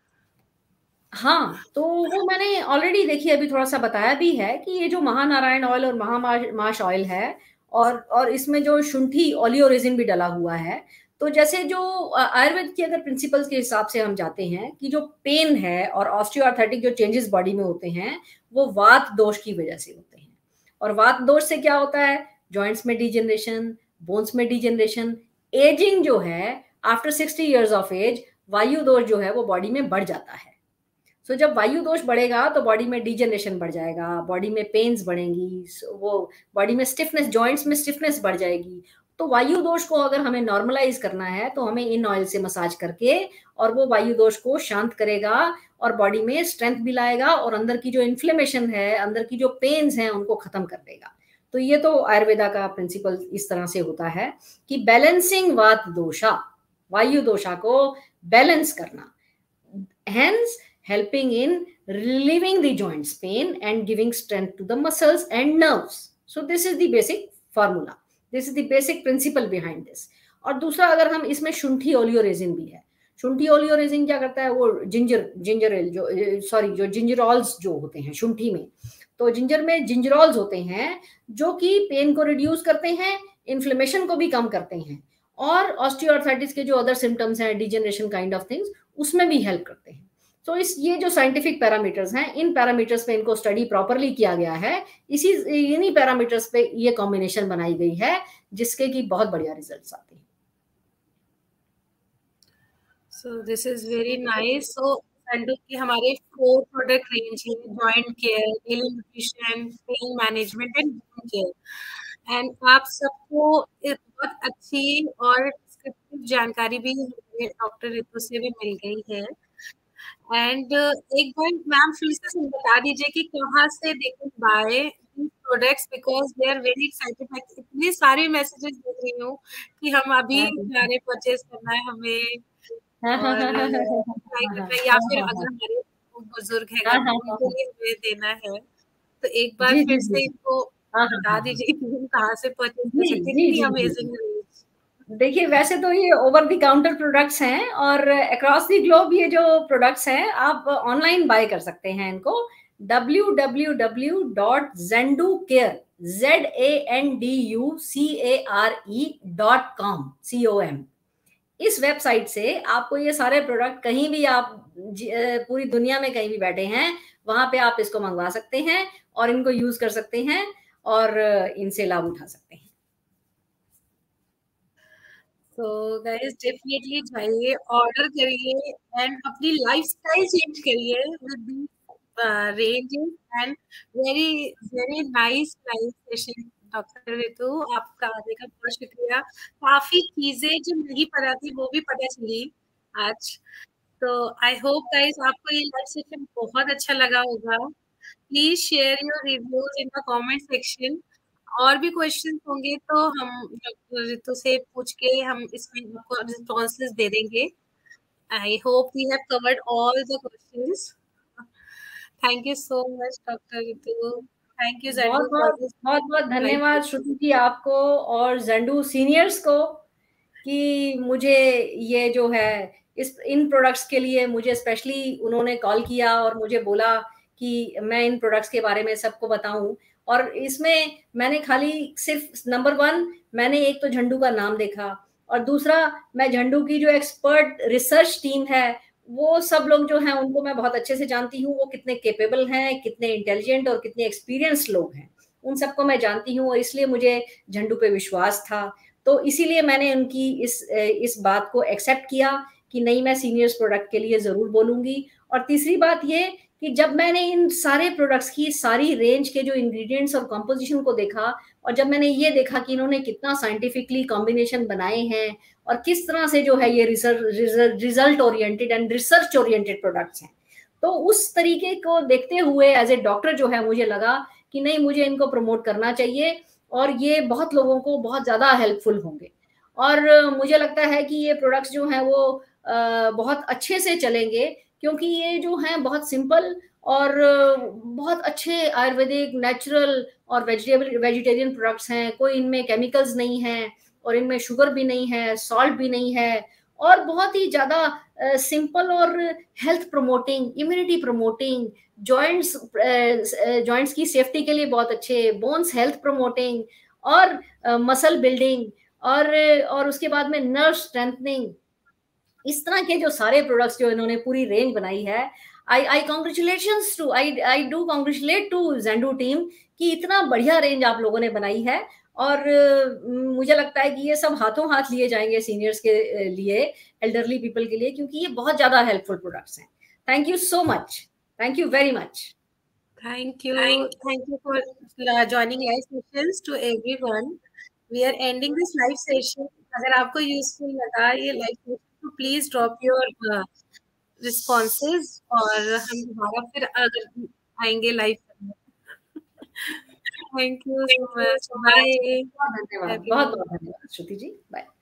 हाँ, तो वो मैंने ऑलरेडी देखिए अभी थोड़ा सा बताया भी है कि ये जो महानारायण ऑयल और महामाश ऑयल है, और और इसमें जो शुंठी ओलियोरेजिन भी डला हुआ है। तो जैसे जो आयुर्वेद के अगर प्रिंसिपल्स के हिसाब से हम जाते हैं कि जो पेन है और ऑस्टियोआर्थराइटिक जो चेंजेस बॉडी में होते हैं वो वात दोष की वजह से होते हैं। और वात दोष से क्या होता है? जॉइंट्स में डिजेनरेशन, बोन्स में डिजेनरेशन, एजिंग जो है after sixty years of age, वायु दोष जो है वो बॉडी में बढ़ जाता है। सो so, जब वायु दोष बढ़ेगा तो बॉडी में डिजेनरेशन बढ़ जाएगा, बॉडी में पेन्स बढ़ेंगी, so, वो बॉडी में स्टिफनेस, जॉइंट्स में स्टिफनेस बढ़ जाएगी। तो वायु दोष को अगर हमें नॉर्मलाइज करना है तो हमें इन ऑयल से मसाज करके, और वो वायु दोष को शांत करेगा और बॉडी में स्ट्रेंथ भी लाएगा, और अंदर की जो इन्फ्लेमेशन है, अंदर की जो पेन्स हैं उनको खत्म कर देगा। तो ये तो आयुर्वेदा का प्रिंसिपल इस तरह से होता है कि बैलेंसिंग वात दोषा, वायु दोषा को बैलेंस करना, hence helping in relieving the joints pain and giving strength to the muscles and nerves. So this is the basic formula, this is the basic principle behind this. और दूसरा अगर हम इसमें शुंठी ओलियोरेजिन भी है। शुंठी ओलियोरेजिन क्या करता है? वो जिंजर जिंजर एल जो सॉरी जो जिंजरॉल्स जो होते हैं शुंठी में, तो जिंजर में जिंजरॉल्स होते हैं जो कि पेन को रिड्यूस करते हैं, इन्फ्लेमेशन को भी कम करते हैं, और ऑस्टियोआर्थराइटिस के जो अदर सिम्टम्स हैं, डिजेनरेशन काइंड ऑफ थिंग्स, उसमें भी हेल्प करते हैं। तो so, इस ये जो साइंटिफिक पैरामीटर्स हैं, इन पैरामीटर्स पे इनको स्टडी प्रॉपरली किया गया है, इसी इन्हीं पैरामीटर्स पे ये कॉम्बिनेशन बनाई गई है जिसके कि बहुत बढ़िया रिजल्ट्स आते हैं।
So this is very nice. So Zandu की हमारे फोर प्रोडक्ट रेंज है: joint care, daily nutrition, pain management and bone care. And आप सबको बहुत अच्छी और जानकारी भी डॉक्टर रितु से भी मिल गई है। एंड uh, एक बार मैम फिर से बता दीजिए कि कहाँ से they can buy products, because they are very excited. मैं इतने सारे मैसेजेस देख रही हूँ कि हम अभी जाने परचेज करना है हमें, और ट्राई करना है, या फिर अगर हमारे बुजुर्ग है उनको भी हमें देना है, तो एक बार फिर से इनको बता दीजिए कि हम कहाँ से परचेज कर सकते हैं। इतनी अमेजिंग।
देखिए वैसे तो ये ओवर द काउंटर प्रोडक्ट्स हैं, और अक्रॉस द ग्लोब ये जो प्रोडक्ट्स हैं आप ऑनलाइन बाय कर सकते हैं इनको W W W dot Zandu care, Z A N D U C A R E dot com, C O M. इस वेबसाइट से आपको ये सारे प्रोडक्ट कहीं भी आप पूरी दुनिया में कहीं भी बैठे हैं वहां पे आप इसको मंगवा सकते हैं और इनको यूज कर सकते हैं और इनसे लाभ उठा सकते हैं।
तो गाइस डेफिनेटली जाइए, ऑर्डर करिए एंड अपनी लाइफस्टाइल चेंज करिए with the ranges and very very nice nice session doctor Ritu, आपका आने का बहुत शुक्रिया। काफ़ी चीज़ें जो नहीं पता थी वो भी पता चली आज। तो आई होप गाइस आपको ये लाइव सेशन बहुत अच्छा लगा होगा। Please share your reviews in the comment section. और भी क्वेश्चंस होंगे तो हम डॉक्टर रितु से पूछ के हम इसमें आपको रिस्पॉन्सेस दे देंगे। I hope we have covered all the questions. Thank you so much doctor Ritu. Thank you
बहुत
ज़ेंडू फॉर
बहुत
दिस
बहुत बहुत धन्यवाद श्रुति जी आपको और ज़ेंडू सीनियर्स को कि मुझे ये जो है इस इन प्रोडक्ट्स के लिए मुझे स्पेशली उन्होंने कॉल किया और मुझे बोला कि मैं इन प्रोडक्ट्स के बारे में सबको बताऊं। और इसमें मैंने खाली सिर्फ नंबर वन मैंने एक तो झंडू का नाम देखा और दूसरा मैं झंडू की जो एक्सपर्ट रिसर्च टीम है वो सब लोग जो हैं उनको मैं बहुत अच्छे से जानती हूँ, वो कितने केपेबल हैं, कितने इंटेलिजेंट और कितने एक्सपीरियंस लोग हैं, उन सबको मैं जानती हूँ और इसलिए मुझे झंडू पे विश्वास था। तो इसीलिए मैंने उनकी इस इस बात को एक्सेप्ट किया कि नहीं मैं सीनियर्स प्रोडक्ट के लिए जरूर बोलूंगी। और तीसरी बात ये कि जब मैंने इन सारे प्रोडक्ट्स की सारी रेंज के जो इंग्रेडिएंट्स और कंपोजिशन को देखा और जब मैंने ये देखा कि इन्होंने कितना साइंटिफिकली कॉम्बिनेशन बनाए हैं और किस तरह से जो है ये result result oriented and research oriented products हैं, तो उस तरीके को देखते हुए एज ए डॉक्टर जो है मुझे लगा कि नहीं मुझे इनको प्रमोट करना चाहिए और ये बहुत लोगों को बहुत ज़्यादा हेल्पफुल होंगे। और मुझे लगता है कि ये प्रोडक्ट्स जो हैं वो बहुत अच्छे से चलेंगे क्योंकि ये जो हैं बहुत सिंपल और बहुत अच्छे आयुर्वेदिक नेचुरल और वेजिटेबल वेजिटेरियन प्रोडक्ट्स हैं। कोई इनमें केमिकल्स नहीं हैं और इनमें शुगर भी नहीं है, सॉल्ट भी नहीं है और बहुत ही ज़्यादा सिंपल और health promoting, immunity promoting, joints joints की सेफ्टी के लिए बहुत अच्छे, बोन्स हेल्थ प्रमोटिंग और मसल बिल्डिंग और और उसके बाद में नर्व स्ट्रेंथनिंग, इस तरह के जो सारे प्रोडक्ट्स जो इन्होंने पूरी रेंज बनाई है, I I congratulations to I I do congratulate to Zandu team कि इतना बढ़िया रेंज आप लोगों ने बनाई है। और मुझे लगता है कि ये सब हाथों हाथ लिए जाएंगे सीनियर्स के लिए, एल्डरली पीपल के लिए, क्योंकि ये बहुत ज्यादा हेल्पफुल प्रोडक्ट्स हैं। Thank you so much, thank you very much.
Thank you thank you for joining live sessions to everyone. We are ending this live session. अगर आपको यूजफुल लगा ये लाइव सेशन तो प्लीज ड्रॉप योर रिस्पॉन्सेज और हम दोबारा फिर अगर आएंगे लाइव करने। Thank you so much, bye.
धन्यवाद, बहुत बहुत धन्यवाद श्रुति जी, बाय।